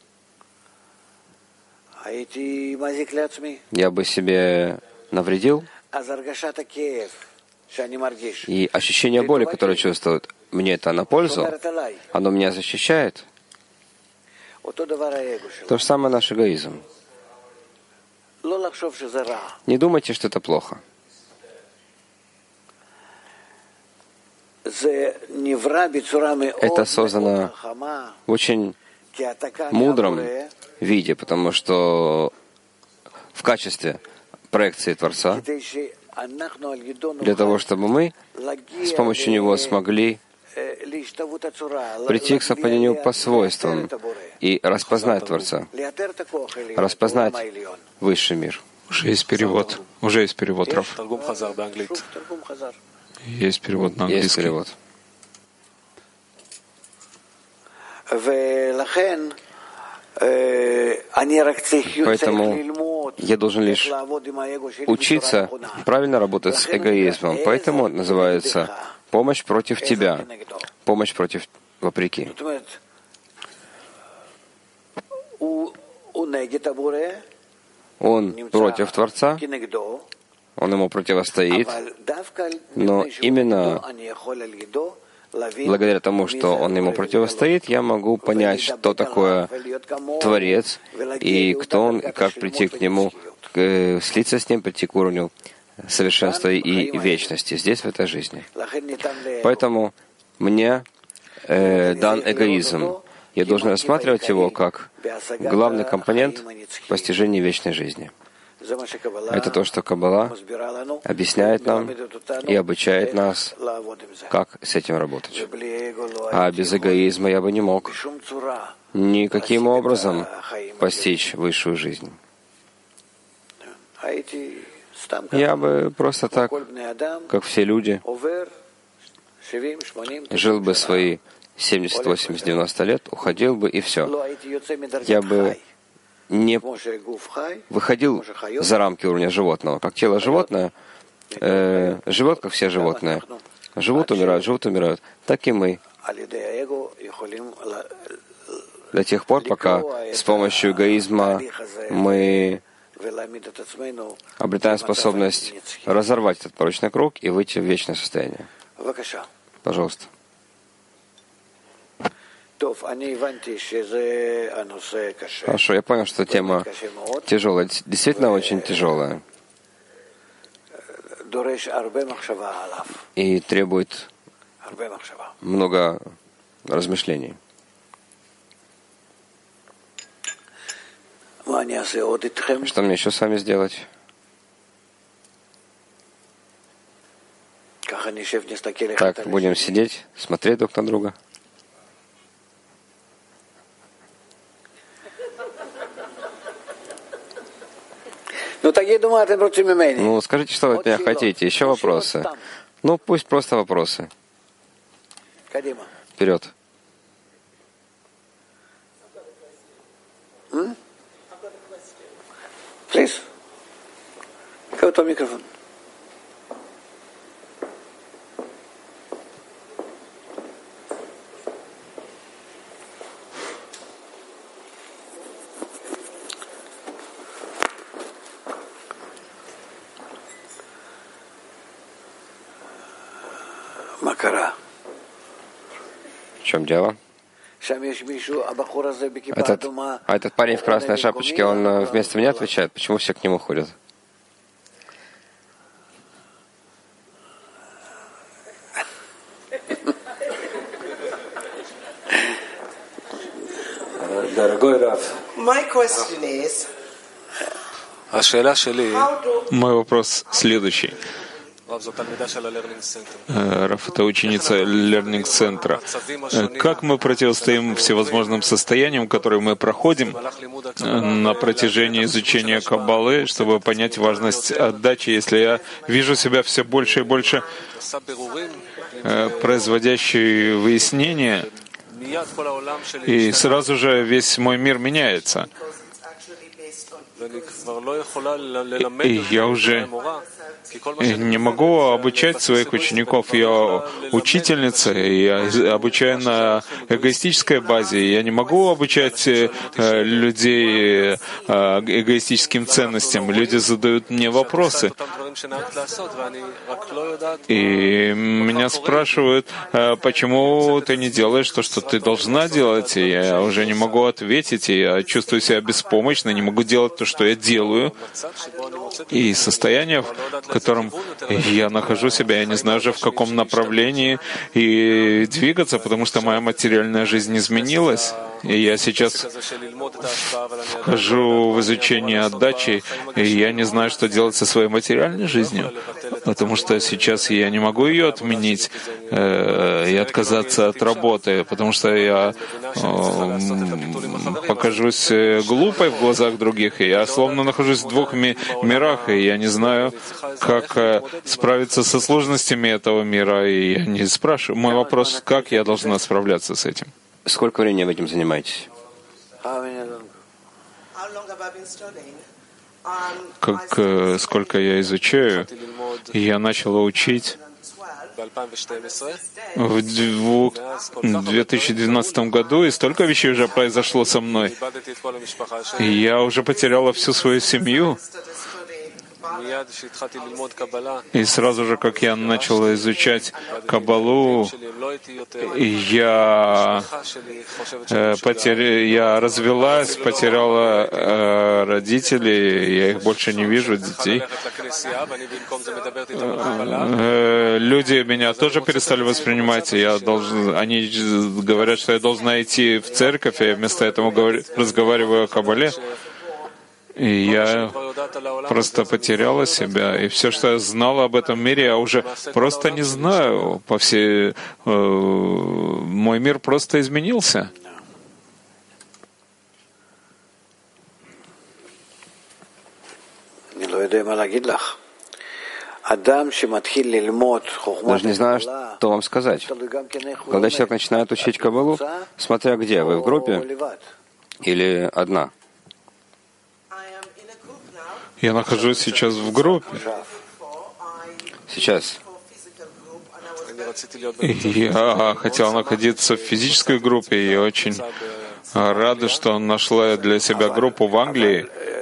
A: я бы себе навредил, и ощущение боли, которое чувствует, мне это на пользу, оно меня защищает. То же самое наш эгоизм. Не думайте, что это плохо. Это создано в очень мудром виде, потому что в качестве проекции Творца, для того, чтобы мы с помощью него смогли прийти к совпадению по свойствам и распознать Творца, распознать высший мир.
B: Уже есть перевод. Уже есть перевод, Раф. Есть перевод на английский.
A: Есть перевод. Поэтому я должен лишь учиться правильно работать с эгоизмом. Поэтому называется помощь против тебя, помощь против вопреки. Он против Творца, он ему противостоит, но именно благодаря тому, что он ему противостоит, я могу понять, что такое Творец, и кто он, и как прийти к нему, слиться с ним, прийти к уровню совершенства и вечности здесь, в этой жизни. Поэтому мне э, дан эгоизм. Я должен рассматривать его как главный компонент постижения вечной жизни. Это то, что Каббала объясняет нам и обучает нас, как с этим работать. А без эгоизма я бы не мог никаким образом постичь высшую жизнь. Я бы просто так, как все люди, жил бы свои семьдесят, восемьдесят, девяносто лет, уходил бы и все. Я бы не выходил за рамки уровня животного. Как тело животное, э, живет, как все животные. Живут, умирают, живут, умирают. Так и мы. До тех пор, пока с помощью эгоизма мы обретаем способность разорвать этот порочный круг и выйти в вечное состояние. Пожалуйста. Хорошо, я понял, что тема тяжелая, действительно очень тяжелая. И требует много размышлений. Что мне еще с вами сделать? Так, будем сидеть, смотреть друг на друга. Ну, скажите, что вы от меня хотите. Еще вопросы. Ну, пусть просто вопросы. Вперед.
D: Please. Go to microphone.
A: В чем дело? Этот, а этот парень в красной шапочке, он вместо меня отвечает? Почему все к нему ходят?
E: My question is,
B: Мой вопрос следующий. Раф, это ученица Learning центра. Как мы противостоим всевозможным состояниям, которые мы проходим на протяжении изучения Каббалы, чтобы понять важность отдачи, если я вижу себя все больше и больше производящей выяснения, и сразу же весь мой мир меняется. И я уже не могу обучать своих учеников. Я учительница, я обучаю на эгоистической базе. Я не могу обучать людей эгоистическим ценностям. Люди задают мне вопросы. И меня спрашивают, почему ты не делаешь то, что ты должна делать. И я уже не могу ответить, и я чувствую себя беспомощно, не могу делать то, что я делаю. И состояние, в котором я нахожу себя, я не знаю уже в каком направлении и двигаться, потому что моя материальная жизнь изменилась. И я сейчас вхожу в изучение отдачи, и я не знаю, что делать со своей материальной жизнью, потому что сейчас я не могу ее отменить э, и отказаться от работы, потому что я э, покажусь глупой в глазах других, и я словно нахожусь в двух ми- мирах, и я не знаю, как э, справиться со сложностями этого мира, и я не спрашиваю. Мой вопрос, как я должна справляться с этим?
A: Сколько времени вы этим занимаетесь?
B: Как, э, сколько я изучаю, я начала учить в две тысячи двенадцатом году, и столько вещей уже произошло со мной. И я уже потеряла всю свою семью. И сразу же, как я начал изучать Каббалу, я, э, потеря... я развелась, потеряла э, родителей, я их больше не вижу, детей. Э, люди меня тоже перестали воспринимать, я должен... они говорят, что я должна идти в церковь, а я вместо этого говорю... разговариваю о Каббале. И я просто потеряла себя, и все, что я знала об этом мире, я уже просто не знаю. По всей, э, мой мир просто изменился.
A: Даже не знаю, что вам сказать. Когда человек начинает учить Каббалу, смотря где, вы в группе или одна?
B: Я нахожусь сейчас в группе.
A: Сейчас.
B: Я хотел находиться в физической группе, и очень рада, что нашла для себя группу в Англии.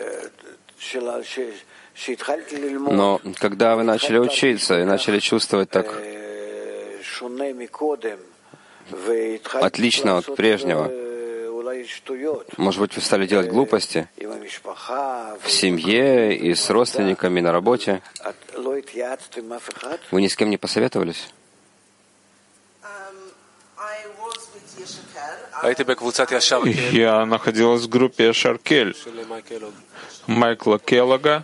A: Но когда вы начали учиться и начали чувствовать так отлично от прежнего, может быть, вы стали делать глупости в семье и с родственниками на работе? Вы ни с кем не посоветовались?
B: Я находилась в группе Шаркель Майкла Келлога.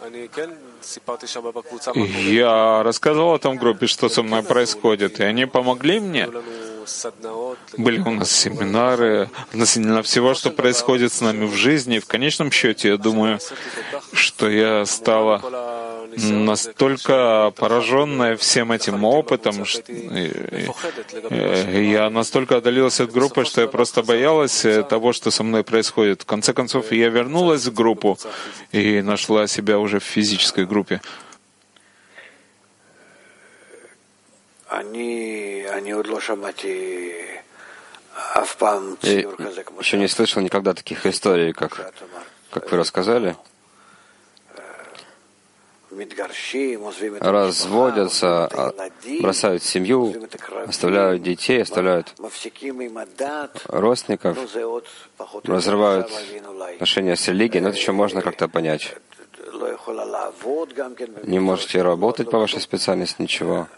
B: Я рассказал о том группе, что со мной происходит, и они помогли мне. Были у нас семинары относительно всего, что происходит с нами в жизни. И в конечном счете, я думаю, что я стала настолько пораженная всем этим опытом, что я настолько отдалилась от группы, что я просто боялась того, что со мной происходит. В конце концов, я вернулась в группу и нашла себя уже в физической группе.
A: Я еще не слышал никогда таких историй, как, как вы рассказали. разводятся, бросают семью, оставляют детей, оставляют родственников, разрывают отношения с религией, но это еще можно как-то понять. Не можете работать по вашей специальности, ничего.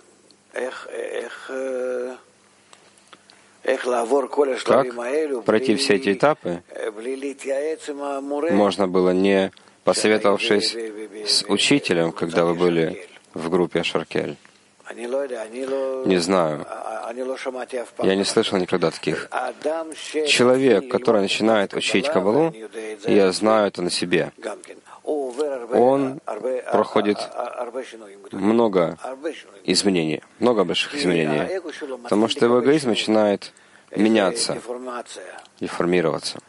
A: Как пройти все эти этапы можно было, не посоветовавшись с учителем, когда вы были в группе Шаркель? Не знаю. Я не слышал никогда таких. Человек, который начинает учить Каббалу, я знаю это на себе, он проходит много изменений, много больших изменений, потому что его эгоизм начинает меняться, деформироваться.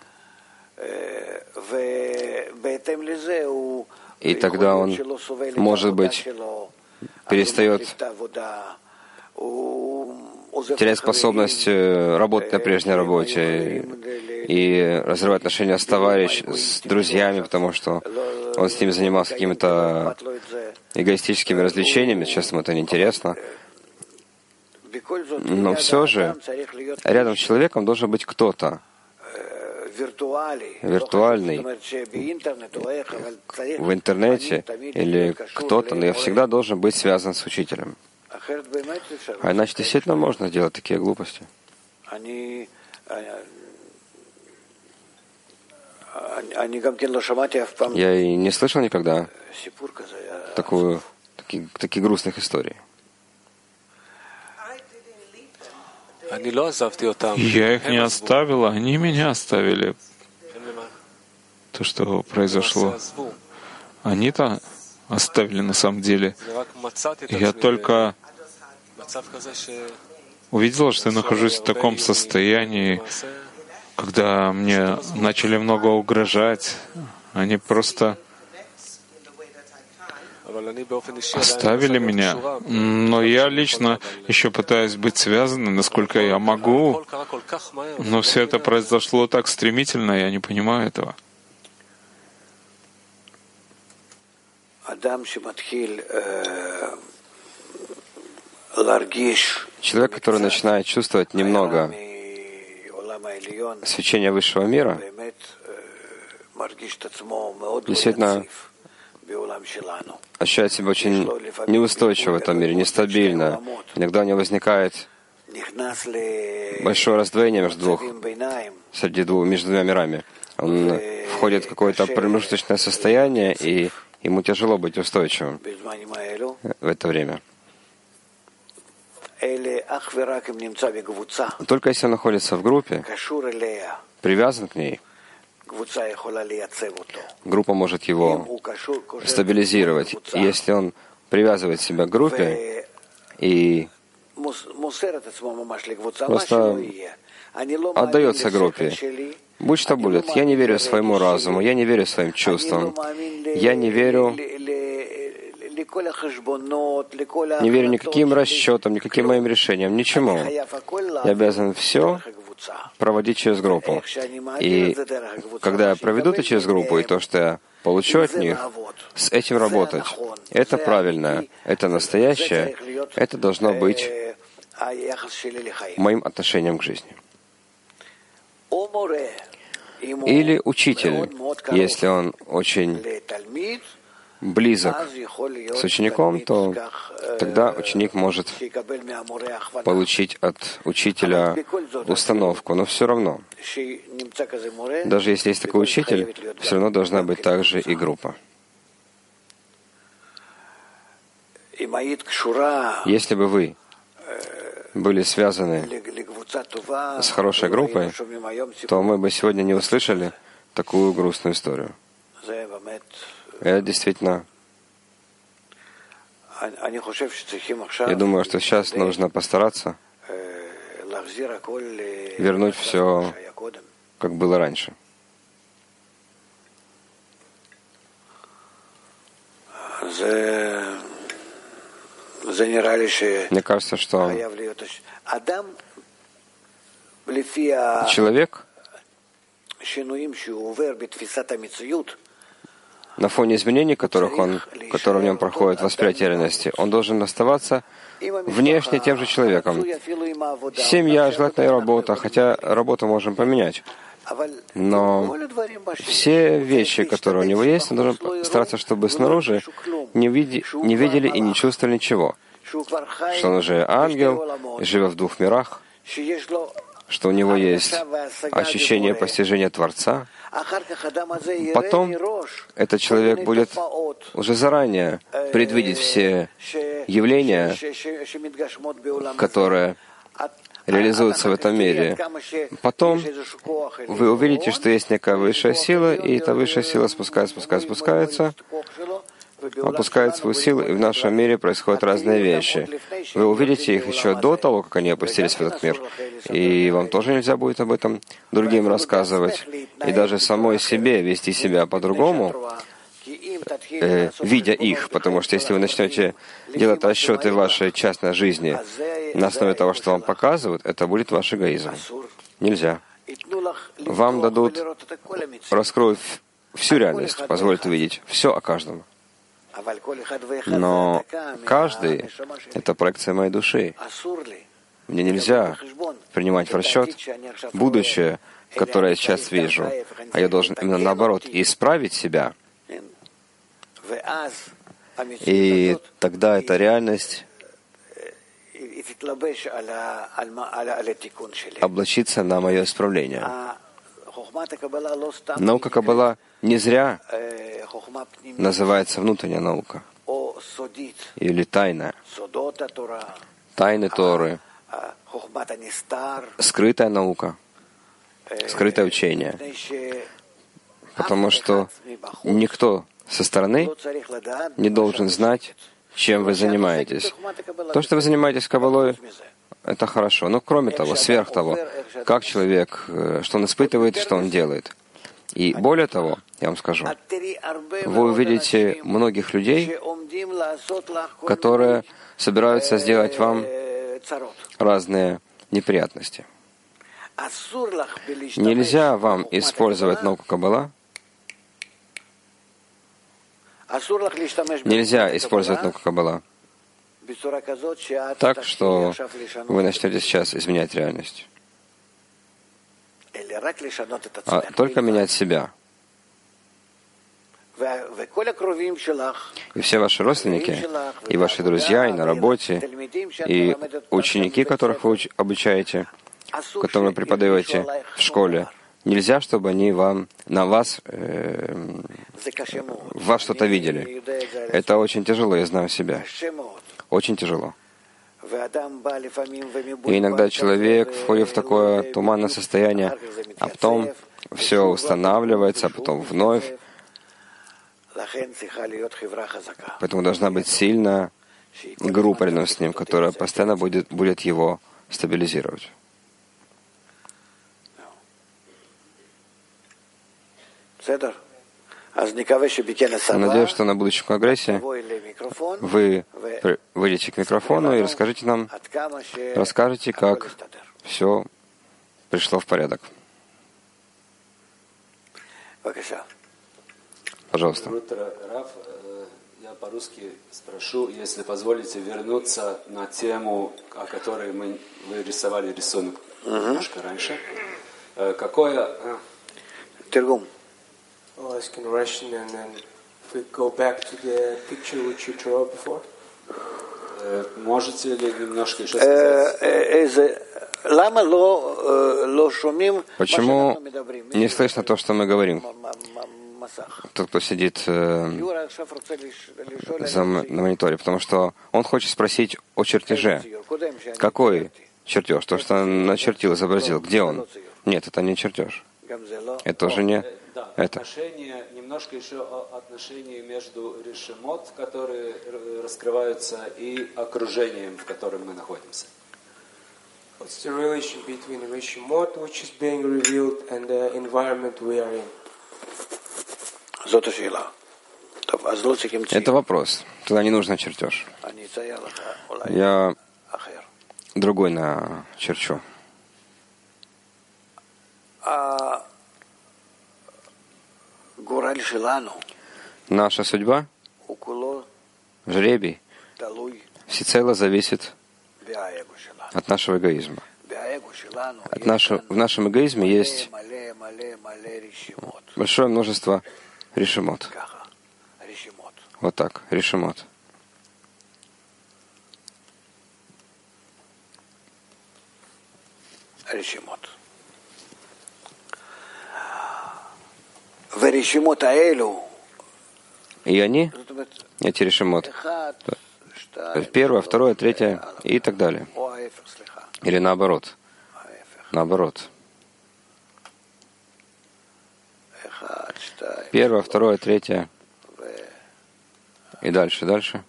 A: И тогда он, может быть, перестает терять способность работать на прежней работе и разрывать отношения с товарищем, с друзьями, потому что он с ними занимался какими-то эгоистическими развлечениями, сейчас ему это неинтересно. Но все же рядом с человеком должен быть кто-то виртуальный, в интернете или кто-то, но я всегда должен быть связан с учителем. А иначе действительно можно сделать такие глупости. Я и не слышал никогда такую, такие, такие грустных историй.
B: Я их не оставил, они меня оставили. То, что произошло. Они-то оставили на самом деле. Я только увидел, что я нахожусь в таком состоянии, когда мне начали много угрожать. Они просто оставили меня. Но я лично еще пытаюсь быть связанным, насколько я могу. Но все это произошло так стремительно, я не понимаю этого.
A: Человек, который начинает чувствовать немного свечения высшего мира, действительно ощущает себя очень неустойчиво в этом мире, нестабильно. Иногда у него возникает большое раздвоение между двух, среди двух, между двумя мирами. Он входит в какое-то промежуточное состояние, и ему тяжело быть устойчивым в это время. Только если он находится в группе, привязан к ней, группа может его стабилизировать. Если он привязывает себя к группе и просто отдается группе, будь что будет, я не верю своему разуму, я не верю своим чувствам, я не верю, не верю никаким расчетам, никаким моим решениям, ничему. Я обязан все проводить через группу. И когда я проведу это через группу, и то, что я получу от них, с этим работать. Это правильное, это настоящее, это должно быть моим отношением к жизни. Или учитель, если он очень близок с учеником, то тогда ученик может получить от учителя установку. Но все равно, даже если есть такой учитель, все равно должна быть также и группа. Если бы вы были связаны с хорошей группой, то мы бы сегодня не услышали такую грустную историю. Это действительно... Я думаю, что сейчас нужно постараться вернуть все, как было раньше. Мне кажется, что человек, на фоне изменений, которых он, которые в нем проходят, восприятие реальности, он должен оставаться внешне тем же человеком. Семья, желательно и работа, хотя работу можем поменять. Но все вещи, которые у него есть, он должен стараться, чтобы снаружи не, види, не видели и не чувствовали ничего. Что он уже ангел, живет в двух мирах, что у него есть ощущение постижения Творца. Потом этот человек будет уже заранее предвидеть все явления, которые реализуются в этом мире. Потом вы увидите, что есть некая высшая сила, и эта высшая сила спускается, спускается, спускается, опускает свою силу, и в нашем мире происходят разные вещи. Вы увидите их еще до того, как они опустились в этот мир. И вам тоже нельзя будет об этом другим рассказывать. И даже самой себе вести себя по-другому, э, видя их. Потому что если вы начнете делать расчеты вашей частной жизни на основе того, что вам показывают, это будет ваш эгоизм. Нельзя. Вам дадут, раскроют всю реальность, позволят увидеть все о каждом. Но каждый — это проекция моей души. Мне нельзя принимать в расчет будущее, которое я сейчас вижу, а я должен именно наоборот исправить себя. И тогда эта реальность облачится на мое исправление. Наука Каббала не зря называется внутренняя наука или тайная. Тайны Торы, скрытая наука, скрытое учение. Потому что никто со стороны не должен знать, чем вы занимаетесь. То, что вы занимаетесь Каббалой, это хорошо. Но кроме того, сверх того, как человек, что он испытывает, что он делает. И более того, я вам скажу, вы увидите многих людей, которые собираются сделать вам разные неприятности. Нельзя вам использовать науку Каббала. Нельзя использовать науку Каббала так, что вы начнете сейчас изменять реальность. А только менять себя. И все ваши родственники, и ваши друзья, и на работе, и ученики, которых вы обучаете, которым вы преподаете в школе, нельзя, чтобы они вам, на вас, э, вас что-то видели. Это очень тяжело, я знаю себя. Очень тяжело. И иногда человек входит в такое туманное состояние, а потом все устанавливается, а потом вновь. Поэтому должна быть сильная группа рядом с ним, которая постоянно будет, будет его стабилизировать. Надеюсь, что на будущем конгрессе вы выйдете к микрофону и расскажите нам, расскажете, как все пришло в порядок. Пожалуйста.
F: Я по-русски спрошу, если позволите, вернуться на тему, о которой мы вы рисовали рисунок немножко раньше. Какое...
G: Тергум. I'll ask in Russian, and then if we go back to the picture which you drew before.
F: Можете ли немножко еще сказать?
A: Почему не слышно то, что мы говорим? Тот, кто сидит э, за, на мониторе, потому что он хочет спросить о чертеже. Какой чертеж? То, что он начертил, изобразил. Где он? Нет, это не чертеж. Это тоже не это.
F: Отношения, немножко еще о отношении между решемот, которые раскрываются, и окружением, в котором мы находимся.
G: What's the relation between the Rishimot, which is being revealed, and the environment we are in?
A: Это вопрос. Туда не нужен чертеж. Я другой начерчу. Наша судьба, жребий, всецело зависит от нашего эгоизма. От нашего, в нашем эгоизме есть большое множество решимот. Вот так, решимот.
D: решимот.
A: И они, эти решимот, первое, второе, третье и так далее. Или наоборот. Наоборот. Первое, второе, третье и дальше, дальше.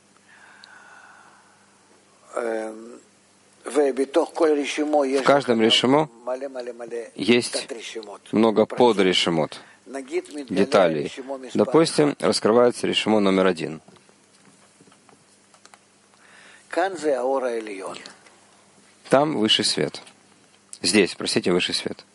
A: В каждом решимо есть много подрешимот, деталей. Допустим, раскрывается решимо номер один. Там высший свет. Здесь, простите, высший свет.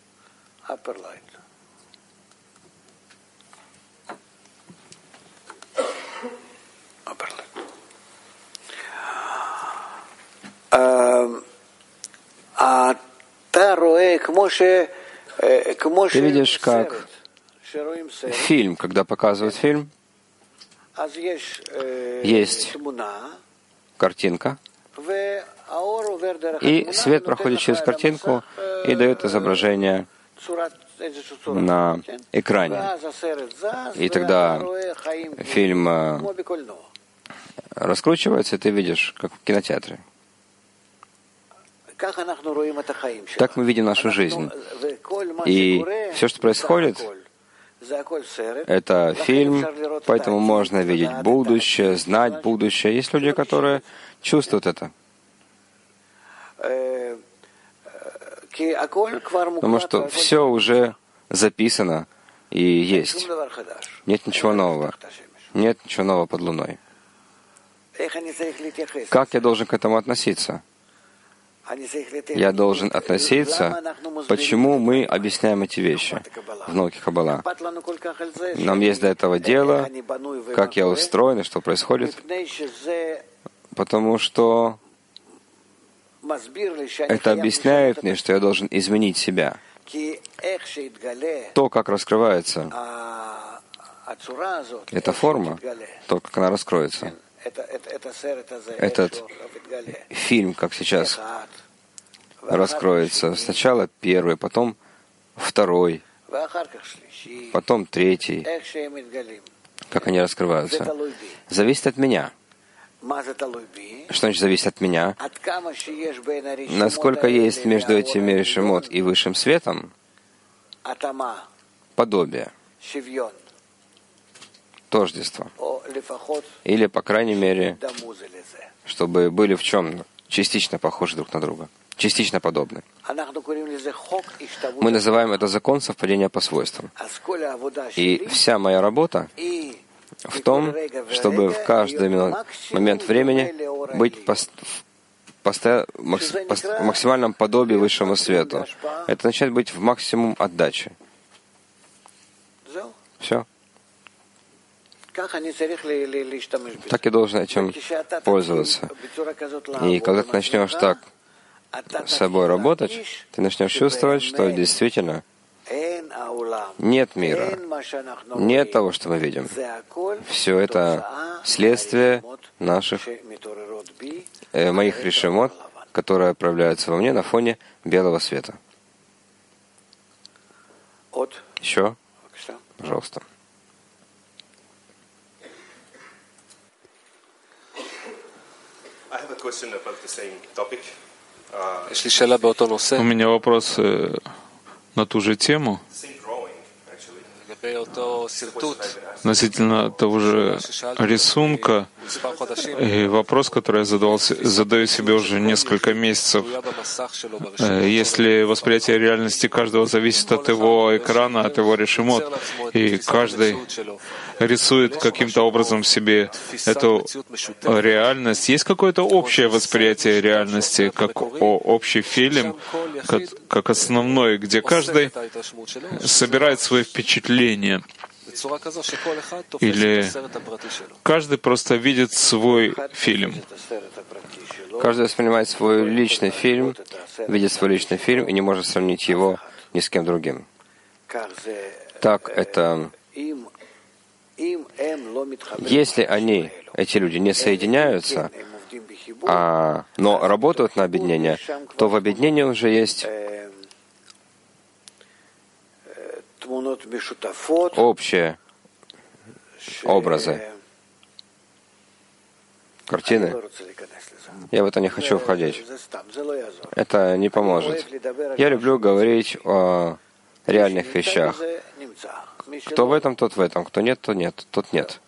A: Ты видишь, как фильм, когда показывают фильм, есть картинка, и свет проходит через картинку и дает изображение на экране. И тогда фильм раскручивается, и ты видишь, как в кинотеатре. Так мы видим нашу жизнь. И все, что происходит, это фильм, поэтому можно видеть будущее, знать будущее. Есть люди, которые чувствуют это. Потому что все уже записано и есть. Нет ничего нового. Нет ничего нового под луной. Как я должен к этому относиться? Я должен относиться, почему мы объясняем эти вещи в науке Каббала. Нам есть до этого дело, как я устроен и что происходит, потому что это объясняет мне, что я должен изменить себя. То, как раскрывается эта форма, то, как она раскроется. Этот фильм, как сейчас, раскроется. Сначала первый, потом второй, потом третий. Как они раскрываются? Зависит от меня. Что значит зависит от меня? Насколько есть между этими решимот и высшим светом подобие, тождество. Или, по крайней мере, чтобы были в чем частично похожи друг на друга, частично подобны. Мы называем это закон совпадения по свойствам. И вся моя работа в том, чтобы в каждый момент времени быть пост- постоя- макс- пост- в максимальном подобии высшему свету. Это начать быть в максимум отдачи. Все. Так и должен этим пользоваться. И когда ты начнешь так с собой работать, ты начнешь чувствовать, что действительно нет мира, нет того, что мы видим. Все это следствие наших, э, моих решимот, которые проявляются во мне на фоне белого света. Еще? Пожалуйста.
B: У меня вопрос э, на ту же тему, относительно того же рисунка. И вопрос, который я задавался, задаю себе уже несколько месяцев. Если восприятие реальности каждого зависит от его экрана, от его решимот, и каждый рисует каким-то образом в себе эту реальность, есть какое-то общее восприятие реальности, как общий фильм, как, как основной, где каждый собирает свои впечатления. Или каждый просто видит свой фильм?
A: Каждый воспринимает свой личный фильм, видит свой личный фильм и не может сравнить его ни с кем другим. Так это... Если они, эти люди, не соединяются, а, но работают на объединение, то в объединении уже есть общие образы, картины. Я в это не хочу входить. Это не поможет. Я люблю говорить о реальных вещах. Кто в этом, тот в этом. Кто нет, то нет. Тот нет.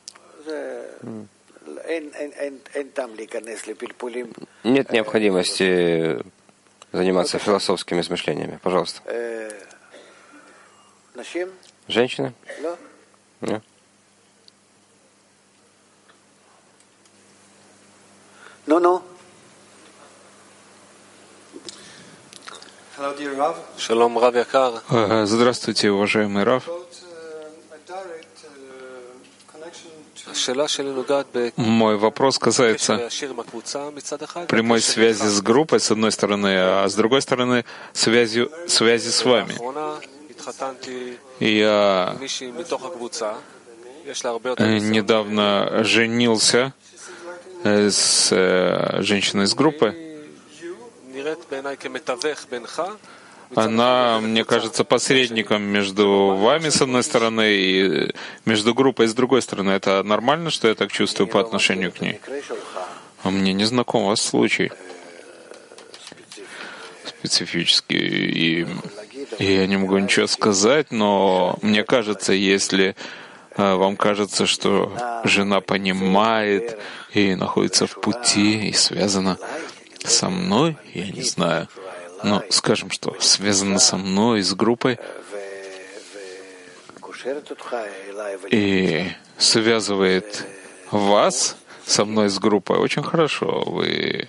A: Нет необходимости заниматься философскими измышлениями. Пожалуйста. Женщины? Нет.
D: Ну-ну.
B: Здравствуйте, уважаемый Рав. Мой вопрос касается прямой связи с группой, с одной стороны, а с другой стороны, связи, связи с вами. Я недавно женился с женщиной из группы. Она, мне кажется, посредником между вами, с одной стороны, и между группой с другой стороны. Это нормально, что я так чувствую по отношению к ней? А мне не знаком ваш случай. Специфически. И, и я не могу ничего сказать, но мне кажется, если вам кажется, что жена понимает и находится в пути и связана со мной, я не знаю, но скажем, что связана со мной, с группой, и связывает вас со мной, с группой, очень хорошо. Вы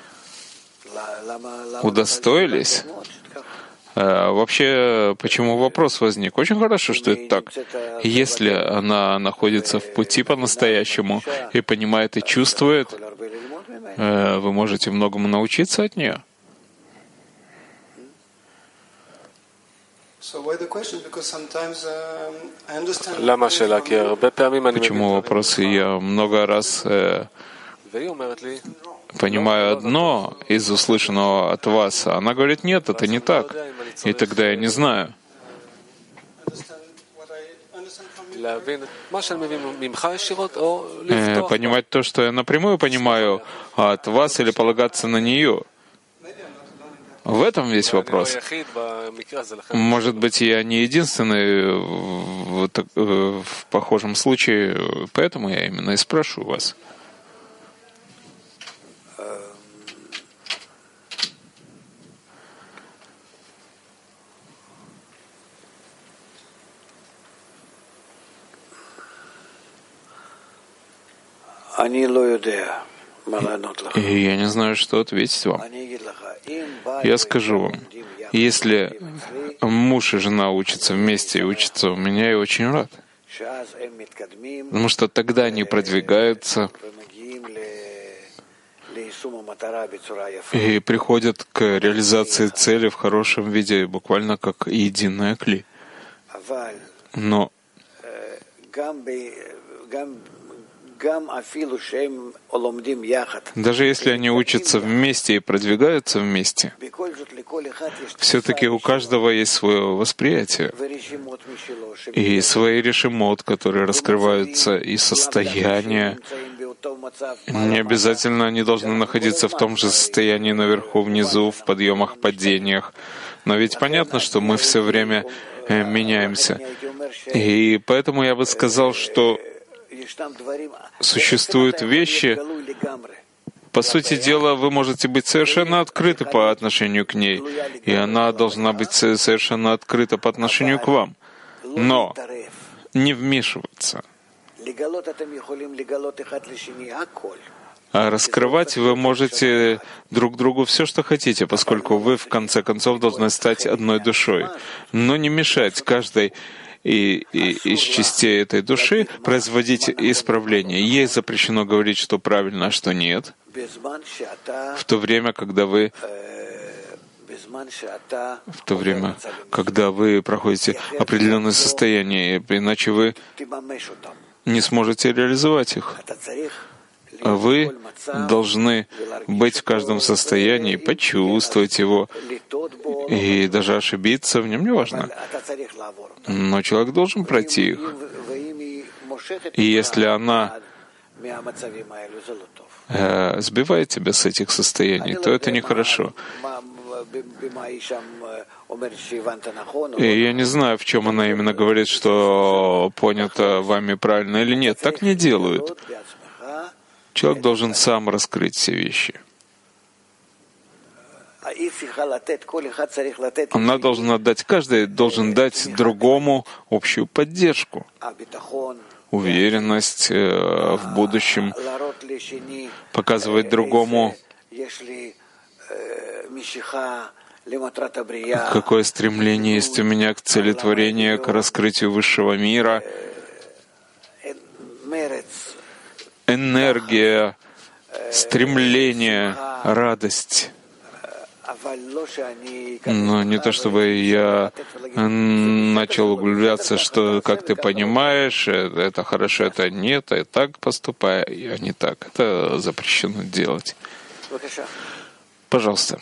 B: удостоились. А вообще, почему вопрос возник? Очень хорошо, что это так. Если она находится в пути по-настоящему и понимает и чувствует, вы можете многому научиться от нее. Почему вопрос? Я много раз э, понимаю одно из услышанного от вас, а она говорит, нет, это не так. И тогда я не знаю. Э, понимать то, что я напрямую понимаю от вас, или полагаться на нее. В этом весь вопрос. Может быть, я не единственный в, в, в похожем случае, поэтому я именно и спрошу вас. И я не знаю, что ответить вам. Я скажу вам, если муж и жена учатся вместе и учатся у меня, я очень рад. Потому что тогда они продвигаются и приходят к реализации цели в хорошем виде, буквально как единое кли. Но даже если они учатся вместе и продвигаются вместе, все-таки у каждого есть свое восприятие и свои решимот, которые раскрываются, и состояния. Не обязательно они должны находиться в том же состоянии наверху, внизу, в подъемах, падениях. Но ведь понятно, что мы все время меняемся. И поэтому я бы сказал, что существуют вещи, по сути дела, вы можете быть совершенно открыты по отношению к ней, и она должна быть совершенно открыта по отношению к вам. Но не вмешиваться. А раскрывать вы можете друг другу все, что хотите, поскольку вы, в конце концов, должны стать одной душой. Но не мешать каждой и, и из частей этой души производить исправление. Ей запрещено говорить, что правильно, а что нет, в то время, когда вы в то время, когда вы проходите определенное состояние, иначе вы не сможете реализовать их. Вы должны быть в каждом состоянии, почувствовать его и даже ошибиться в нем, неважно. Но человек должен пройти их. И если она э, сбивает тебя с этих состояний, то это нехорошо. И я не знаю, в чем она именно говорит, что понято вами правильно или нет. Так не делают. Человек должен сам раскрыть все вещи. Она должна дать, каждый должен дать другому общую поддержку, уверенность в будущем, показывать другому, какое стремление есть у меня к целетворению, к раскрытию высшего мира, энергия, стремление, радость. Но не то, чтобы я начал углубляться, что, как ты понимаешь, это хорошо, это нет, а так поступай, а не так. Это запрещено делать. Пожалуйста.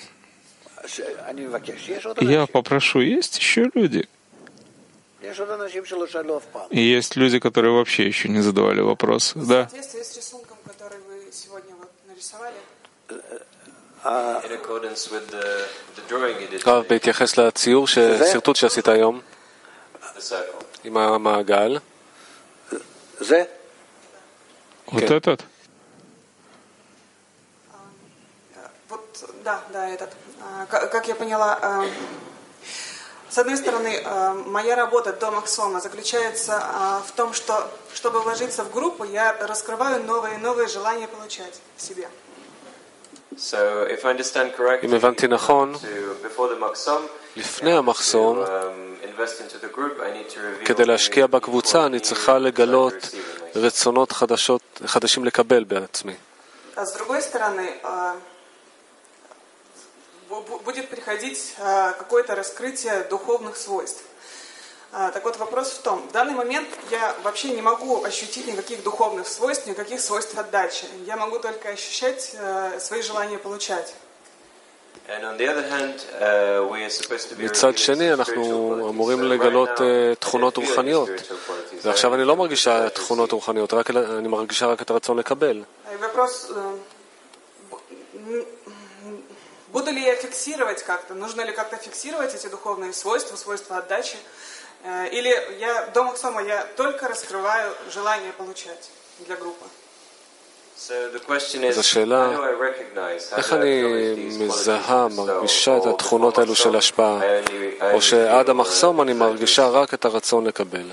B: Я попрошу, есть еще люди. И есть люди, которые вообще еще не задавали вопрос. Да?
H: В соответствии с рисунком, который вы сегодня вот нарисовали,
C: הרב, בהתייחס לציור, שרטוט שעשית היום, עם המעגל.
D: זה?
B: Вот этот?
H: вот, да, да, этот. Как я поняла, с одной стороны, моя работа до Максома заключается в том, что, чтобы вложиться в группу, я раскрываю новые и новые желания получать в себе.
C: אם הבנתי נכון, לפני המחסום, כדי להשקיע בקבוצה, אני צריכה לגלות רצונות חדשות, חדשים לקבל בעצמי.
H: А с другой стороны, будет приходить какое-то раскрытие духовных свойств. Так вот, вопрос в том, в данный момент я вообще не могу ощутить никаких духовных свойств, никаких свойств отдачи. Я могу только ощущать свои желания получать.
C: מצד שני, אנחנו אמורים לגלות תכונות רוחניות. ועכשיו אני לא מרגישה תכונות רוחניות, רק, אני מרגישה רק את הרצון לקבל.
H: вопрос, буду ли я фиксировать как-то, нужно ли как-то фиксировать эти духовные свойства, свойства отдачи, или я до Максома я только раскрываю желание получать для группы.
C: אז השאלה, איך אני מזהה, מרגישה את התכונות האלו של השפעה, או שעד המחסום אני מרגישה רק את הרצון לקבל?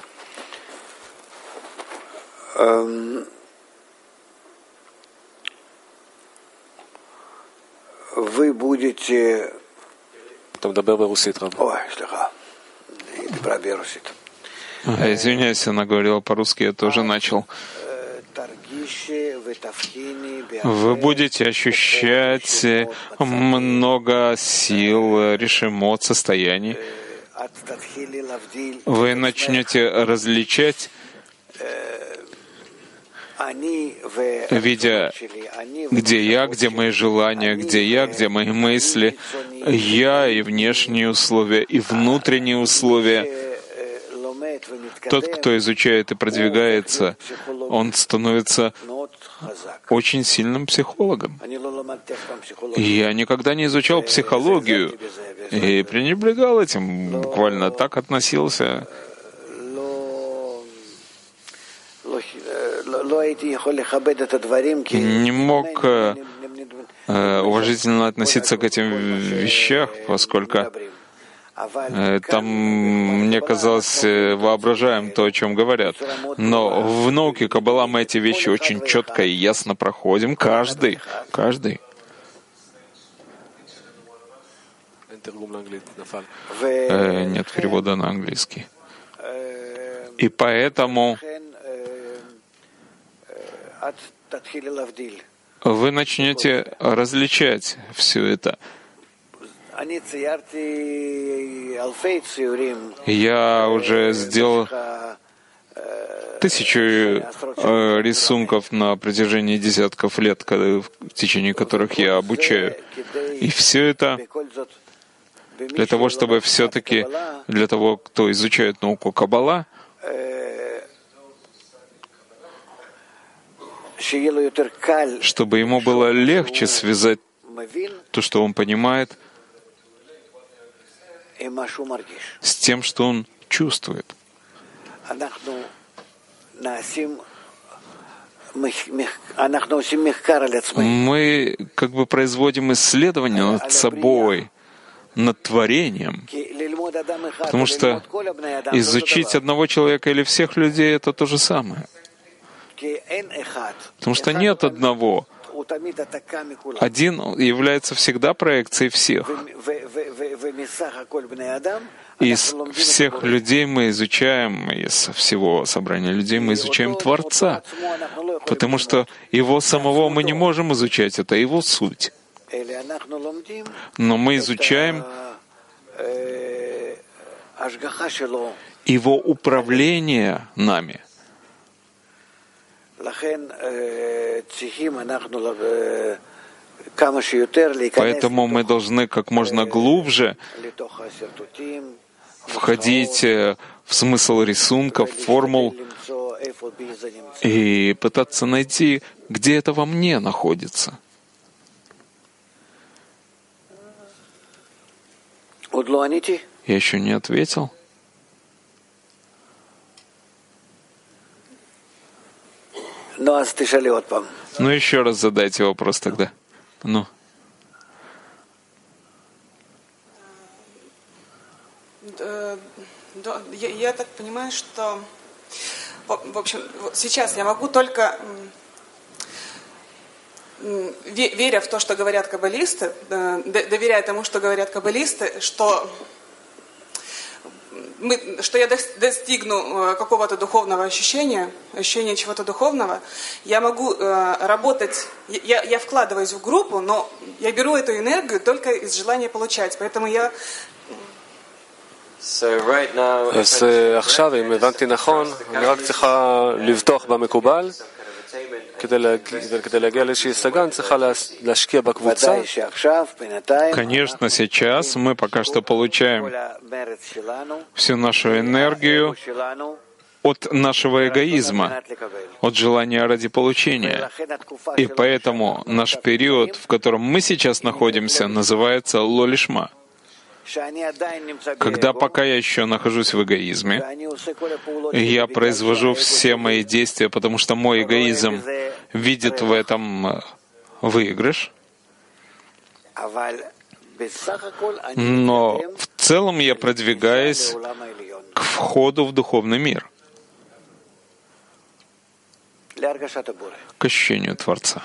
D: вы будете...
C: אתה מדבר ברוסית, רב.
D: ой, סליחה. היא דיברה ברוסית.
B: Извиняюсь, она говорила по-русски, я тоже начал. Вы будете ощущать много сил, решимот, состояний. Вы начнете различать, видя, где я, где мои желания, где я, где мои мысли, я и внешние условия, и внутренние условия. Тот, кто изучает и продвигается, он становится очень сильным психологом. Я никогда не изучал психологию и пренебрегал этим, буквально так относился. Не мог э, уважительно относиться к этим вещам, поскольку э, там мне казалось воображаем то, о чем говорят. Но в науке Каббала мы эти вещи очень четко и ясно проходим. Каждый, каждый. Э, нет перевода на английский. И поэтому вы начнете различать все это. Я уже сделал тысячу э, рисунков на протяжении десятков лет, когда, в течение которых я обучаю. И все это для того, чтобы все-таки для того, кто изучает науку Каббала, чтобы ему было легче связать то, что он понимает, с тем, что он чувствует. Мы как бы производим исследования над собой, над творением, потому что изучить одного человека или всех людей — это то же самое. Потому что нет одного. Один является всегда проекцией всех. Из всех людей мы изучаем, из всего собрания людей мы изучаем Творца, потому что Его самого мы не можем изучать, это Его суть. Но мы изучаем Его управление нами. Поэтому мы должны как можно глубже входить в смысл рисунков, формул и пытаться найти, где это во мне находится. Я еще не ответил. Ну, еще раз задайте вопрос тогда. Ну.
H: Я, я так понимаю, что, в общем, сейчас я могу только, веря в то, что говорят каббалисты, доверяя тому, что говорят каббалисты, что Мы, что я достигну какого-то духовного ощущения, ощущения чего-то духовного, я могу э, работать, я, я вкладываюсь в группу, но я беру эту энергию только из желания получать. Поэтому я...
C: אז עכשיו, אם הבנתי נכון, אני רק צריכה לבטוח במקובל, כדי להגיע לאיזושהי השגה, אני צריכה להשקיע בקבוצה.
B: Конечно, сейчас мы пока что получаем всю нашу энергию от нашего эгоизма, от желания ради получения. И поэтому наш период, в котором мы сейчас находимся, называется ло-лишма. Когда пока я еще нахожусь в эгоизме, я произвожу все мои действия, потому что мой эгоизм видит в этом выигрыш. Но в целом я продвигаюсь к входу в духовный мир, к ощущению Творца.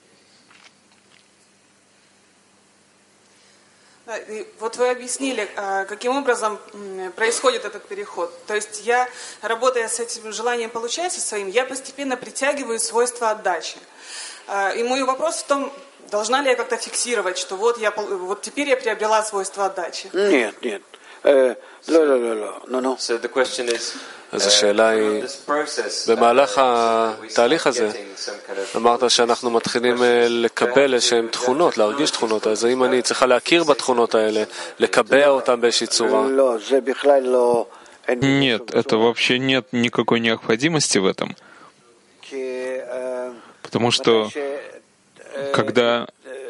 H: И вот вы объяснили, каким образом происходит этот переход. То есть я, работая с этим желанием получать со своим, я постепенно притягиваю свойства отдачи. И мой вопрос в том, должна ли я как-то фиксировать, что вот, я, вот теперь я приобрела свойства отдачи?
D: Нет, нет. לא, לא, לא, לא, no, no.
F: So the question is,
C: אז השאלה היא, במהלך התהליך הזה, אמרת שאנחנו מתחילים לקבל איזשהן תכונות, להרגיש תכונות, אז האם אני צריכה להכיר בתכונות האלה, לקבע אותן באיזושהי צורה?
D: לא, זה בכלל לא...
B: Нет, это вообще нет никакой необходимости в этом. Потому что когда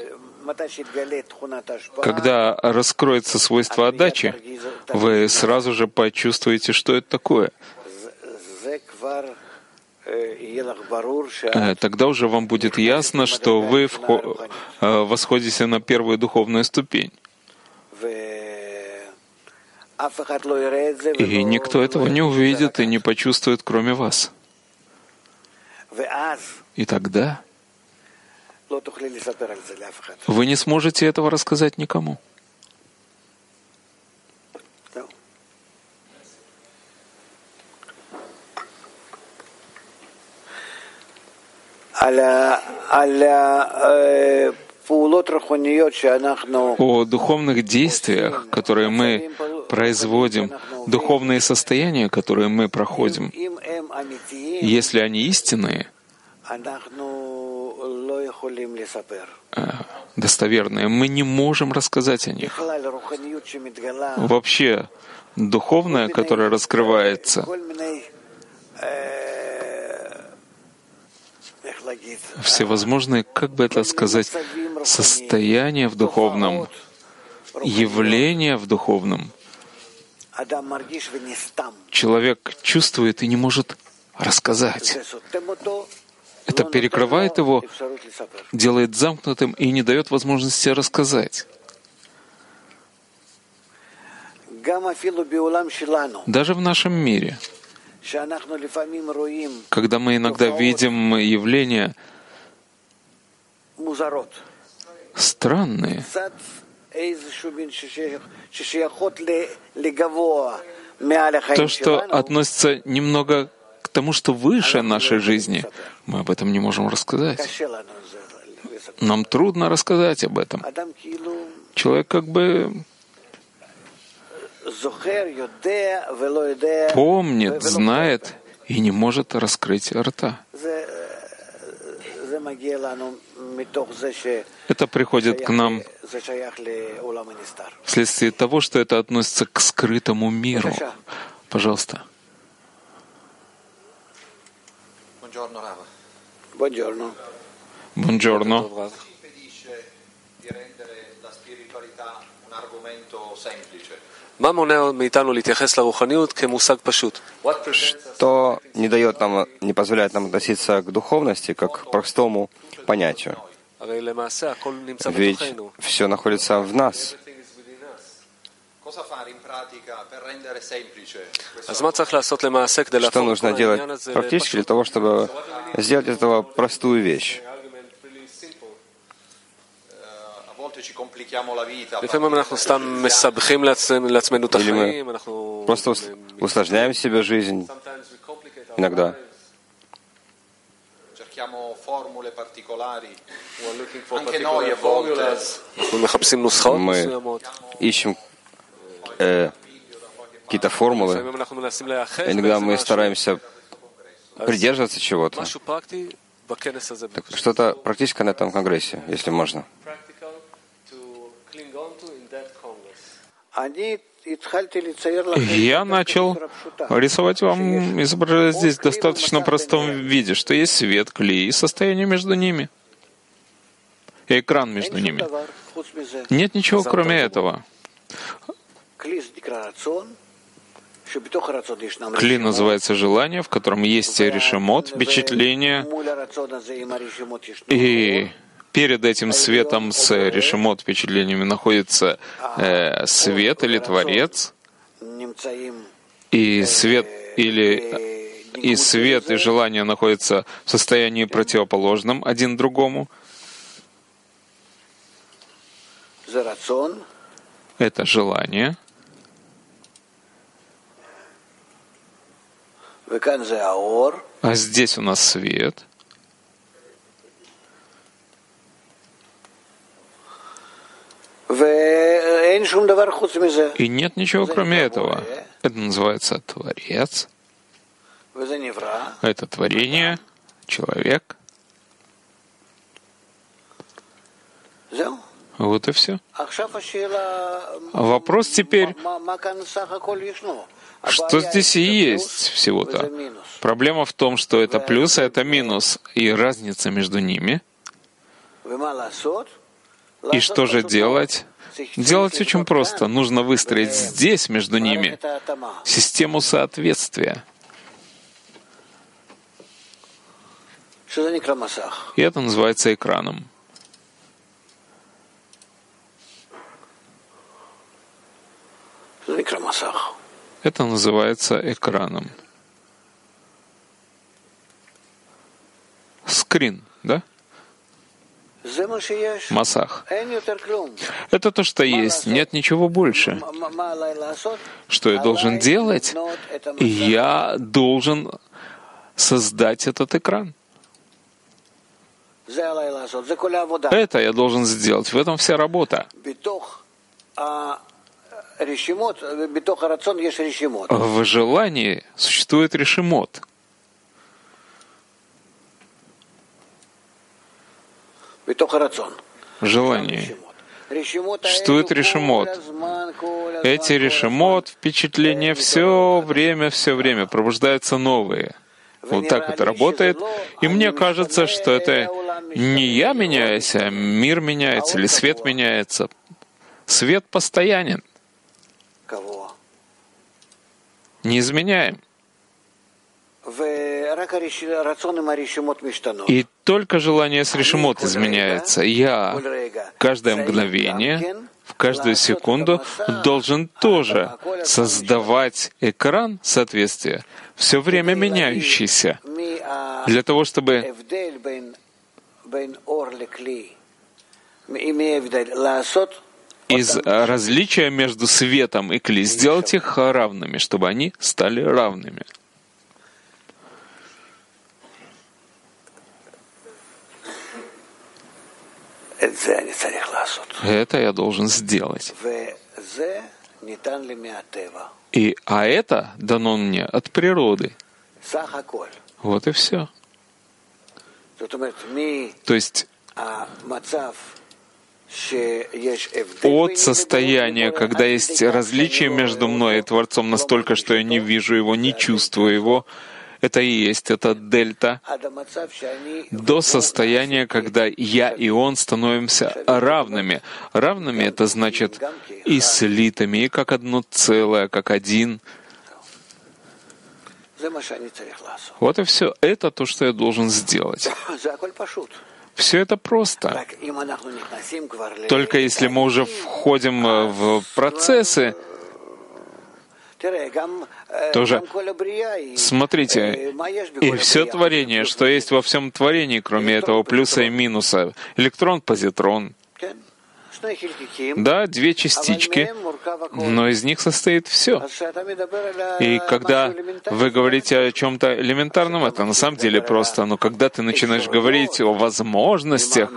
B: Когда раскроется свойство отдачи, вы сразу же почувствуете, что это такое. Тогда уже вам будет ясно, что вы восходите на первую духовную ступень. И никто этого не увидит и не почувствует, кроме вас. И тогда вы не сможете этого рассказать никому. о духовных действиях, которые мы производим, духовные состояния, которые мы проходим. Если они истинные, достоверные, мы не можем рассказать о них. Вообще, духовное, которое раскрывается, всевозможные, как бы это сказать, состояния в духовном, явления в духовном. Человек чувствует и не может рассказать. Это перекрывает его, делает замкнутым и не дает возможности рассказать. Даже в нашем мире, когда мы иногда видим явления странные, то, что относится немного к тому, что выше нашей жизни, мы об этом не можем рассказать. Нам трудно рассказать об этом. Человек как бы помнит, знает и не может раскрыть рта. Это приходит к нам вследствие того, что это относится к скрытому миру. Пожалуйста.
D: Buongiorno.
B: Buongiorno.
A: Что не дает нам, не позволяет нам относиться к духовности как к простому понятию? Ведь все находится в нас. Что нужно делать практически для того, чтобы сделать из этого простую вещь? Или мы просто усложняем себе жизнь иногда. Мы ищем э, какие-то формулы. Иногда мы стараемся придерживаться чего-то. Так, что-то практическое на этом конгрессе, если можно.
B: Я начал рисовать вам, изображать здесь в достаточно простом виде, что есть свет, клей и состояние между ними. И экран между ними. Нет ничего, кроме этого. Кли называется желание, в котором есть решемот, впечатление, и перед этим светом с решемот впечатлениями находится э, свет или Творец, и свет или и свет и желание находятся в состоянии противоположном один другому. Это желание. А здесь у нас свет. И нет ничего, кроме этого. Это называется Творец. Это творение, человек. Вот и все. Вопрос теперь, что здесь и есть всего-то? Проблема в том, что это плюс, а это минус. И разница между ними. И что же делать? Делать очень просто. Нужно выстроить здесь, между ними, систему соответствия. И это называется экраном. Это называется экраном. Скрин, да? Масах. Это то, что есть. Нет ничего больше. Что я должен делать? Я должен создать этот экран. Это я должен сделать. В этом вся работа. В желании существует решимот. Желание. Существует решимот. Эти решимот, впечатления все время, все время пробуждаются новые. Вот так это работает. И мне кажется, что это не я меняюсь, а мир меняется, или свет меняется. Свет постоянен. Неизменяем. И только желание с решимот изменяется. Я каждое мгновение, в каждую секунду должен тоже создавать экран соответствия, все время меняющийся, для того, чтобы из различия между светом и кли сделать их равными, чтобы они стали равными. Это я должен сделать. И, а это дано мне от природы. Вот и все. То есть от состояния, когда есть различие между мной и Творцом настолько, что я не вижу его, не чувствую его, это и есть, это дельта, до состояния, когда я и он становимся равными. Равными — это значит и слитыми, и как одно целое, как один. Вот и все. Это то, что я должен сделать. Все это просто. Только если мы уже входим в процессы, тоже смотрите, и все творение, что есть во всем творении, кроме этого плюса и минуса, электрон, позитрон, да, две частички, но из них состоит все. И когда вы говорите о чем-то элементарном, это на самом деле просто, но когда ты начинаешь говорить о возможностях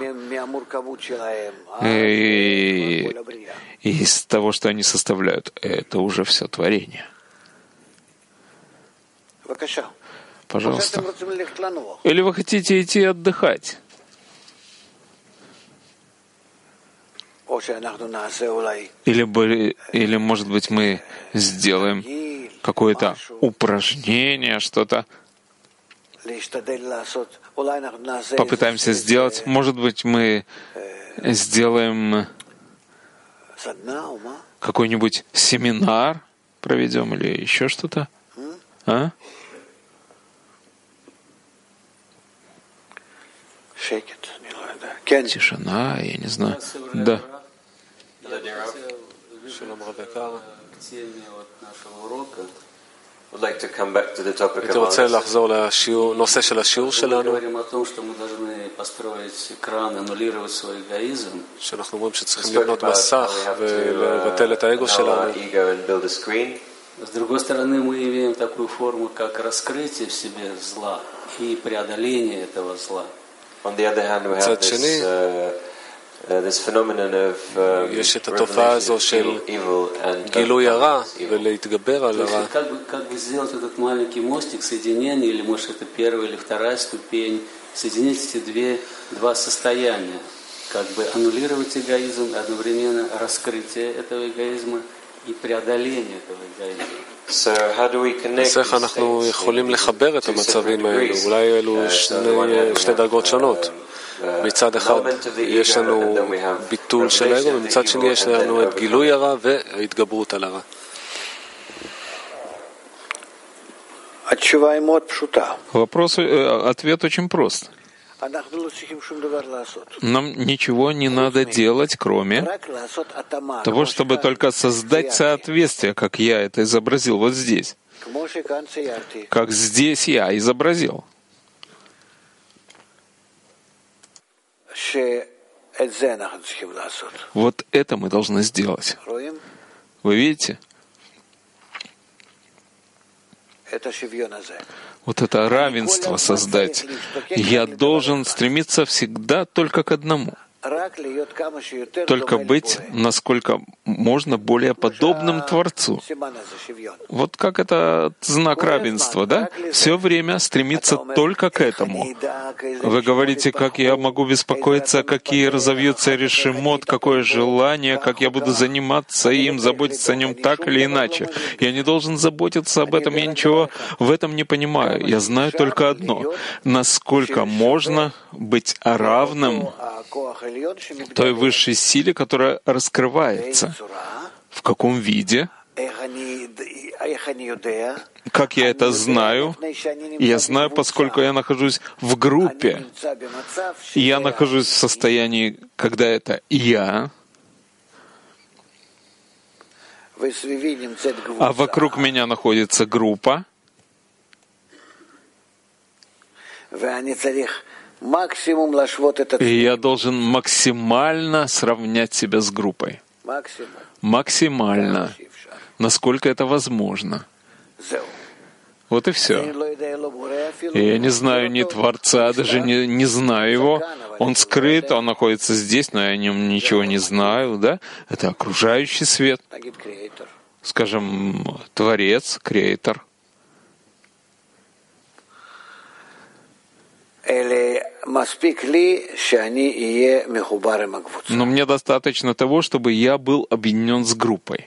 B: и, и из того, что они составляют, это уже все творение. Пожалуйста. Или вы хотите идти отдыхать? Или, бы, или, может быть, мы сделаем какое-то упражнение, что-то попытаемся сделать. Может быть, мы сделаем какой-нибудь семинар, проведем или еще что-то. А? Тишина, я не знаю. Да.
C: הייתי רוצה לחזור לנושא של השיעור שלנו, שאנחנו אומרים שצריכים לבנות מסך ולבטל את האגו שלנו.
F: С другой стороны, мы имеем такую форму, как раскрытие в себе зла и преодоление этого зла.
C: מצד שני, יש את התופעה הזו של גילוי הרע ולהתגבר על הרע.
F: Как бы сделать этот маленький мостик соединения, или может это первая или вторая ступень, соединить эти две, два состояния, как бы аннулировать эгоизм, одновременно раскрытие этого эгоизма и преодоление этого эгоизма.
C: אז איך אנחנו יכולים לחבר את המצבים האלו? אולי אלו שני, שתי דרגות שונות. מצד אחד יש לנו ביטול של האגו, ומצד שני יש לנו את גילוי הרע וההתגברות על הרע.
B: Вопрос, ответ очень прост. Нам ничего не надо делать, кроме того, чтобы только создать соответствие, как я это изобразил вот здесь. Как здесь я изобразил. Вот это мы должны сделать. Вы видите? вот это равенство создать. Я должен стремиться всегда только к одному. Только быть, насколько можно, более подобным Творцу. Вот как это знак равенства, да? Все время стремиться только к этому. Вы говорите, как я могу беспокоиться, какие разовьются решимот, какое желание, как я буду заниматься им, заботиться о нем так или иначе. Я не должен заботиться об этом, я ничего в этом не понимаю. Я знаю только одно. Насколько можно быть равным той высшей силе, которая раскрывается. В каком виде? Как я это знаю? Я знаю, поскольку я нахожусь в группе. Я нахожусь в состоянии, когда это я, а вокруг меня находится группа, и я должен максимально сравнять себя с группой. Максимально. Насколько это возможно. Вот и все. И я не знаю ни Творца, даже не, не знаю Его. Он скрыт, Он находится здесь, но я о Нем ничего не знаю. Да? Это окружающий свет. Скажем, Творец, Креатор. Но мне достаточно того, чтобы я был объединен с группой.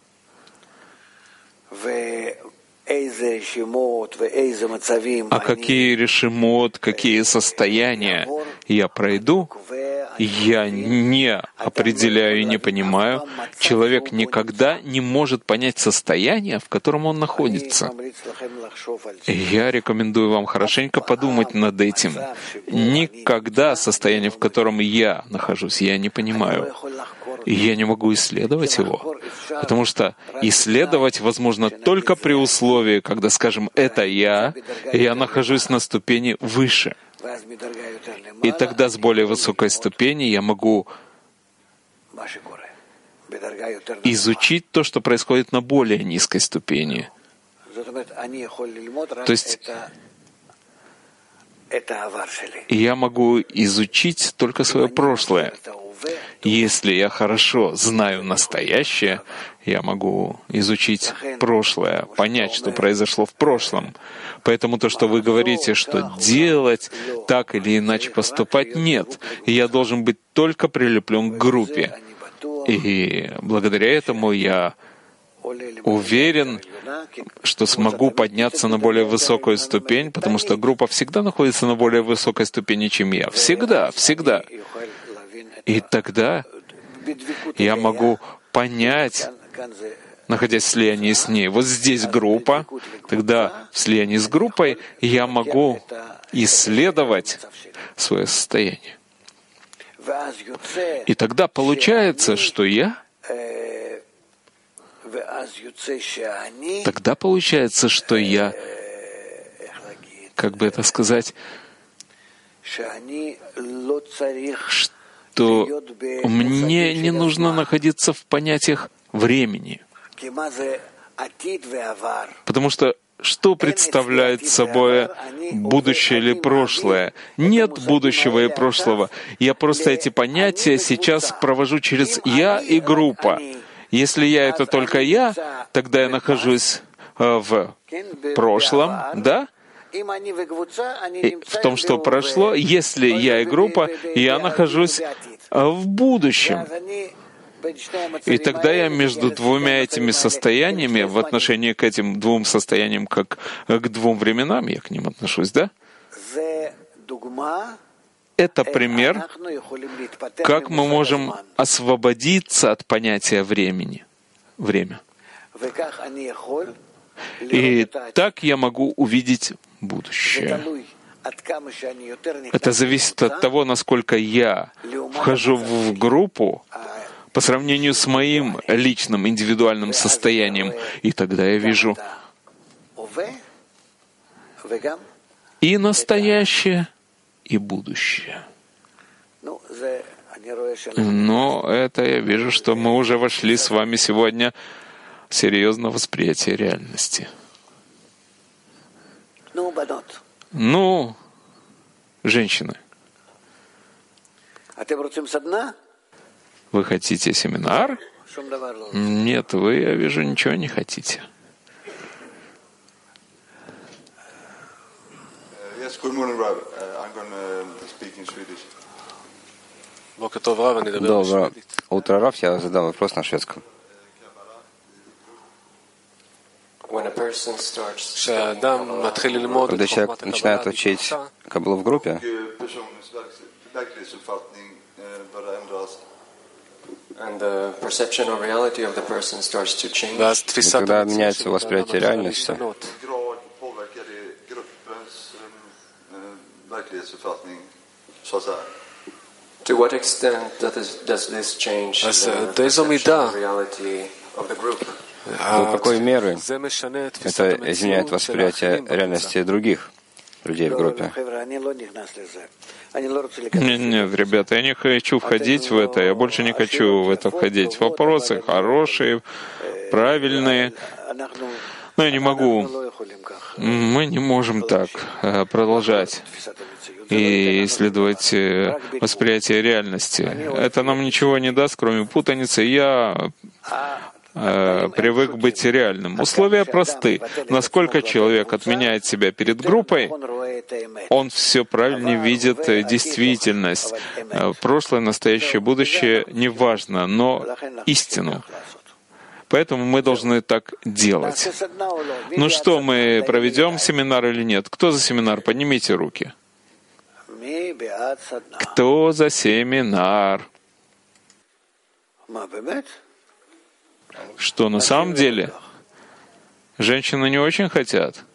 B: А какие решимот, какие состояния я пройду, я не определяю и не понимаю. Человек никогда не может понять состояние, в котором он находится. Я рекомендую вам хорошенько подумать над этим. Никогда состояние, в котором я нахожусь, я не понимаю. И я не могу исследовать его. Потому что исследовать возможно только при условии, когда, скажем, это я, и я нахожусь на ступени выше. И тогда с более высокой ступени я могу изучить то, что происходит на более низкой ступени. То есть я могу изучить только свое прошлое. Если я хорошо знаю настоящее, я могу изучить прошлое, понять, что произошло в прошлом. Поэтому то, что вы говорите, что делать, так или иначе поступать, нет. Я должен быть только прилеплен к группе. И благодаря этому я уверен, что смогу подняться на более высокую ступень, потому что группа всегда находится на более высокой ступени, чем я. Всегда, всегда. И тогда я могу понять, находясь в слиянии с ней. Вот здесь группа, тогда в слиянии с группой я могу исследовать свое состояние. И тогда получается, что я... Тогда получается, что я... Как бы это сказать... что мне не нужно находиться в понятиях времени. Потому что что представляет собой будущее или прошлое? Нет будущего и прошлого. Я просто эти понятия сейчас провожу через «я» и «группа». Если «я» — это только «я», тогда я нахожусь в прошлом, да? И в том, что прошло, если я и группа, я нахожусь в будущем. И тогда я между двумя этими состояниями, в отношении к этим двум состояниям, как к двум временам, я к ним отношусь, да? Это пример, как мы можем освободиться от понятия времени. Время. И так я могу увидеть будущее. Это зависит от того, насколько я вхожу в группу по сравнению с моим личным, индивидуальным состоянием. И тогда я вижу и настоящее, и будущее. Но это я вижу, что мы уже вошли с вами сегодня в серьезное восприятие реальности. Ну, женщины, вы хотите семинар? Нет, вы, я вижу, ничего не хотите.
I: Yes, good morning, Rob. Uh, I'm going to speak in Swedish.
A: Доброе утро, Раф. Я задам вопрос на шведском. Когда человек начинает учить Каббалу в группе, и когда меняется восприятие реальности,
J: To what extent does this change the perception of reality of the group?
A: До какой меры это изменяет восприятие реальности других людей в группе?
B: Нет, нет, ребята, я не хочу входить в это, я больше не хочу в это входить. Вопросы хорошие, правильные, но я не могу. Мы не можем так продолжать и исследовать восприятие реальности. Это нам ничего не даст, кроме путаницы. Я э, привык быть реальным. Условия просты. Насколько человек отменяет себя перед группой, он все правильнее видит действительность. Прошлое, настоящее, будущее неважно, но истину. Поэтому мы должны так делать. Ну что, мы проведем семинар или нет? Кто за семинар? Поднимите руки. Кто за семинар? Что, на самом деле? Женщины не очень хотят.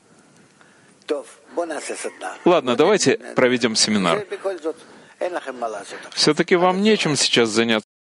B: Ладно, давайте проведем семинар. Все-таки вам нечем сейчас заняться.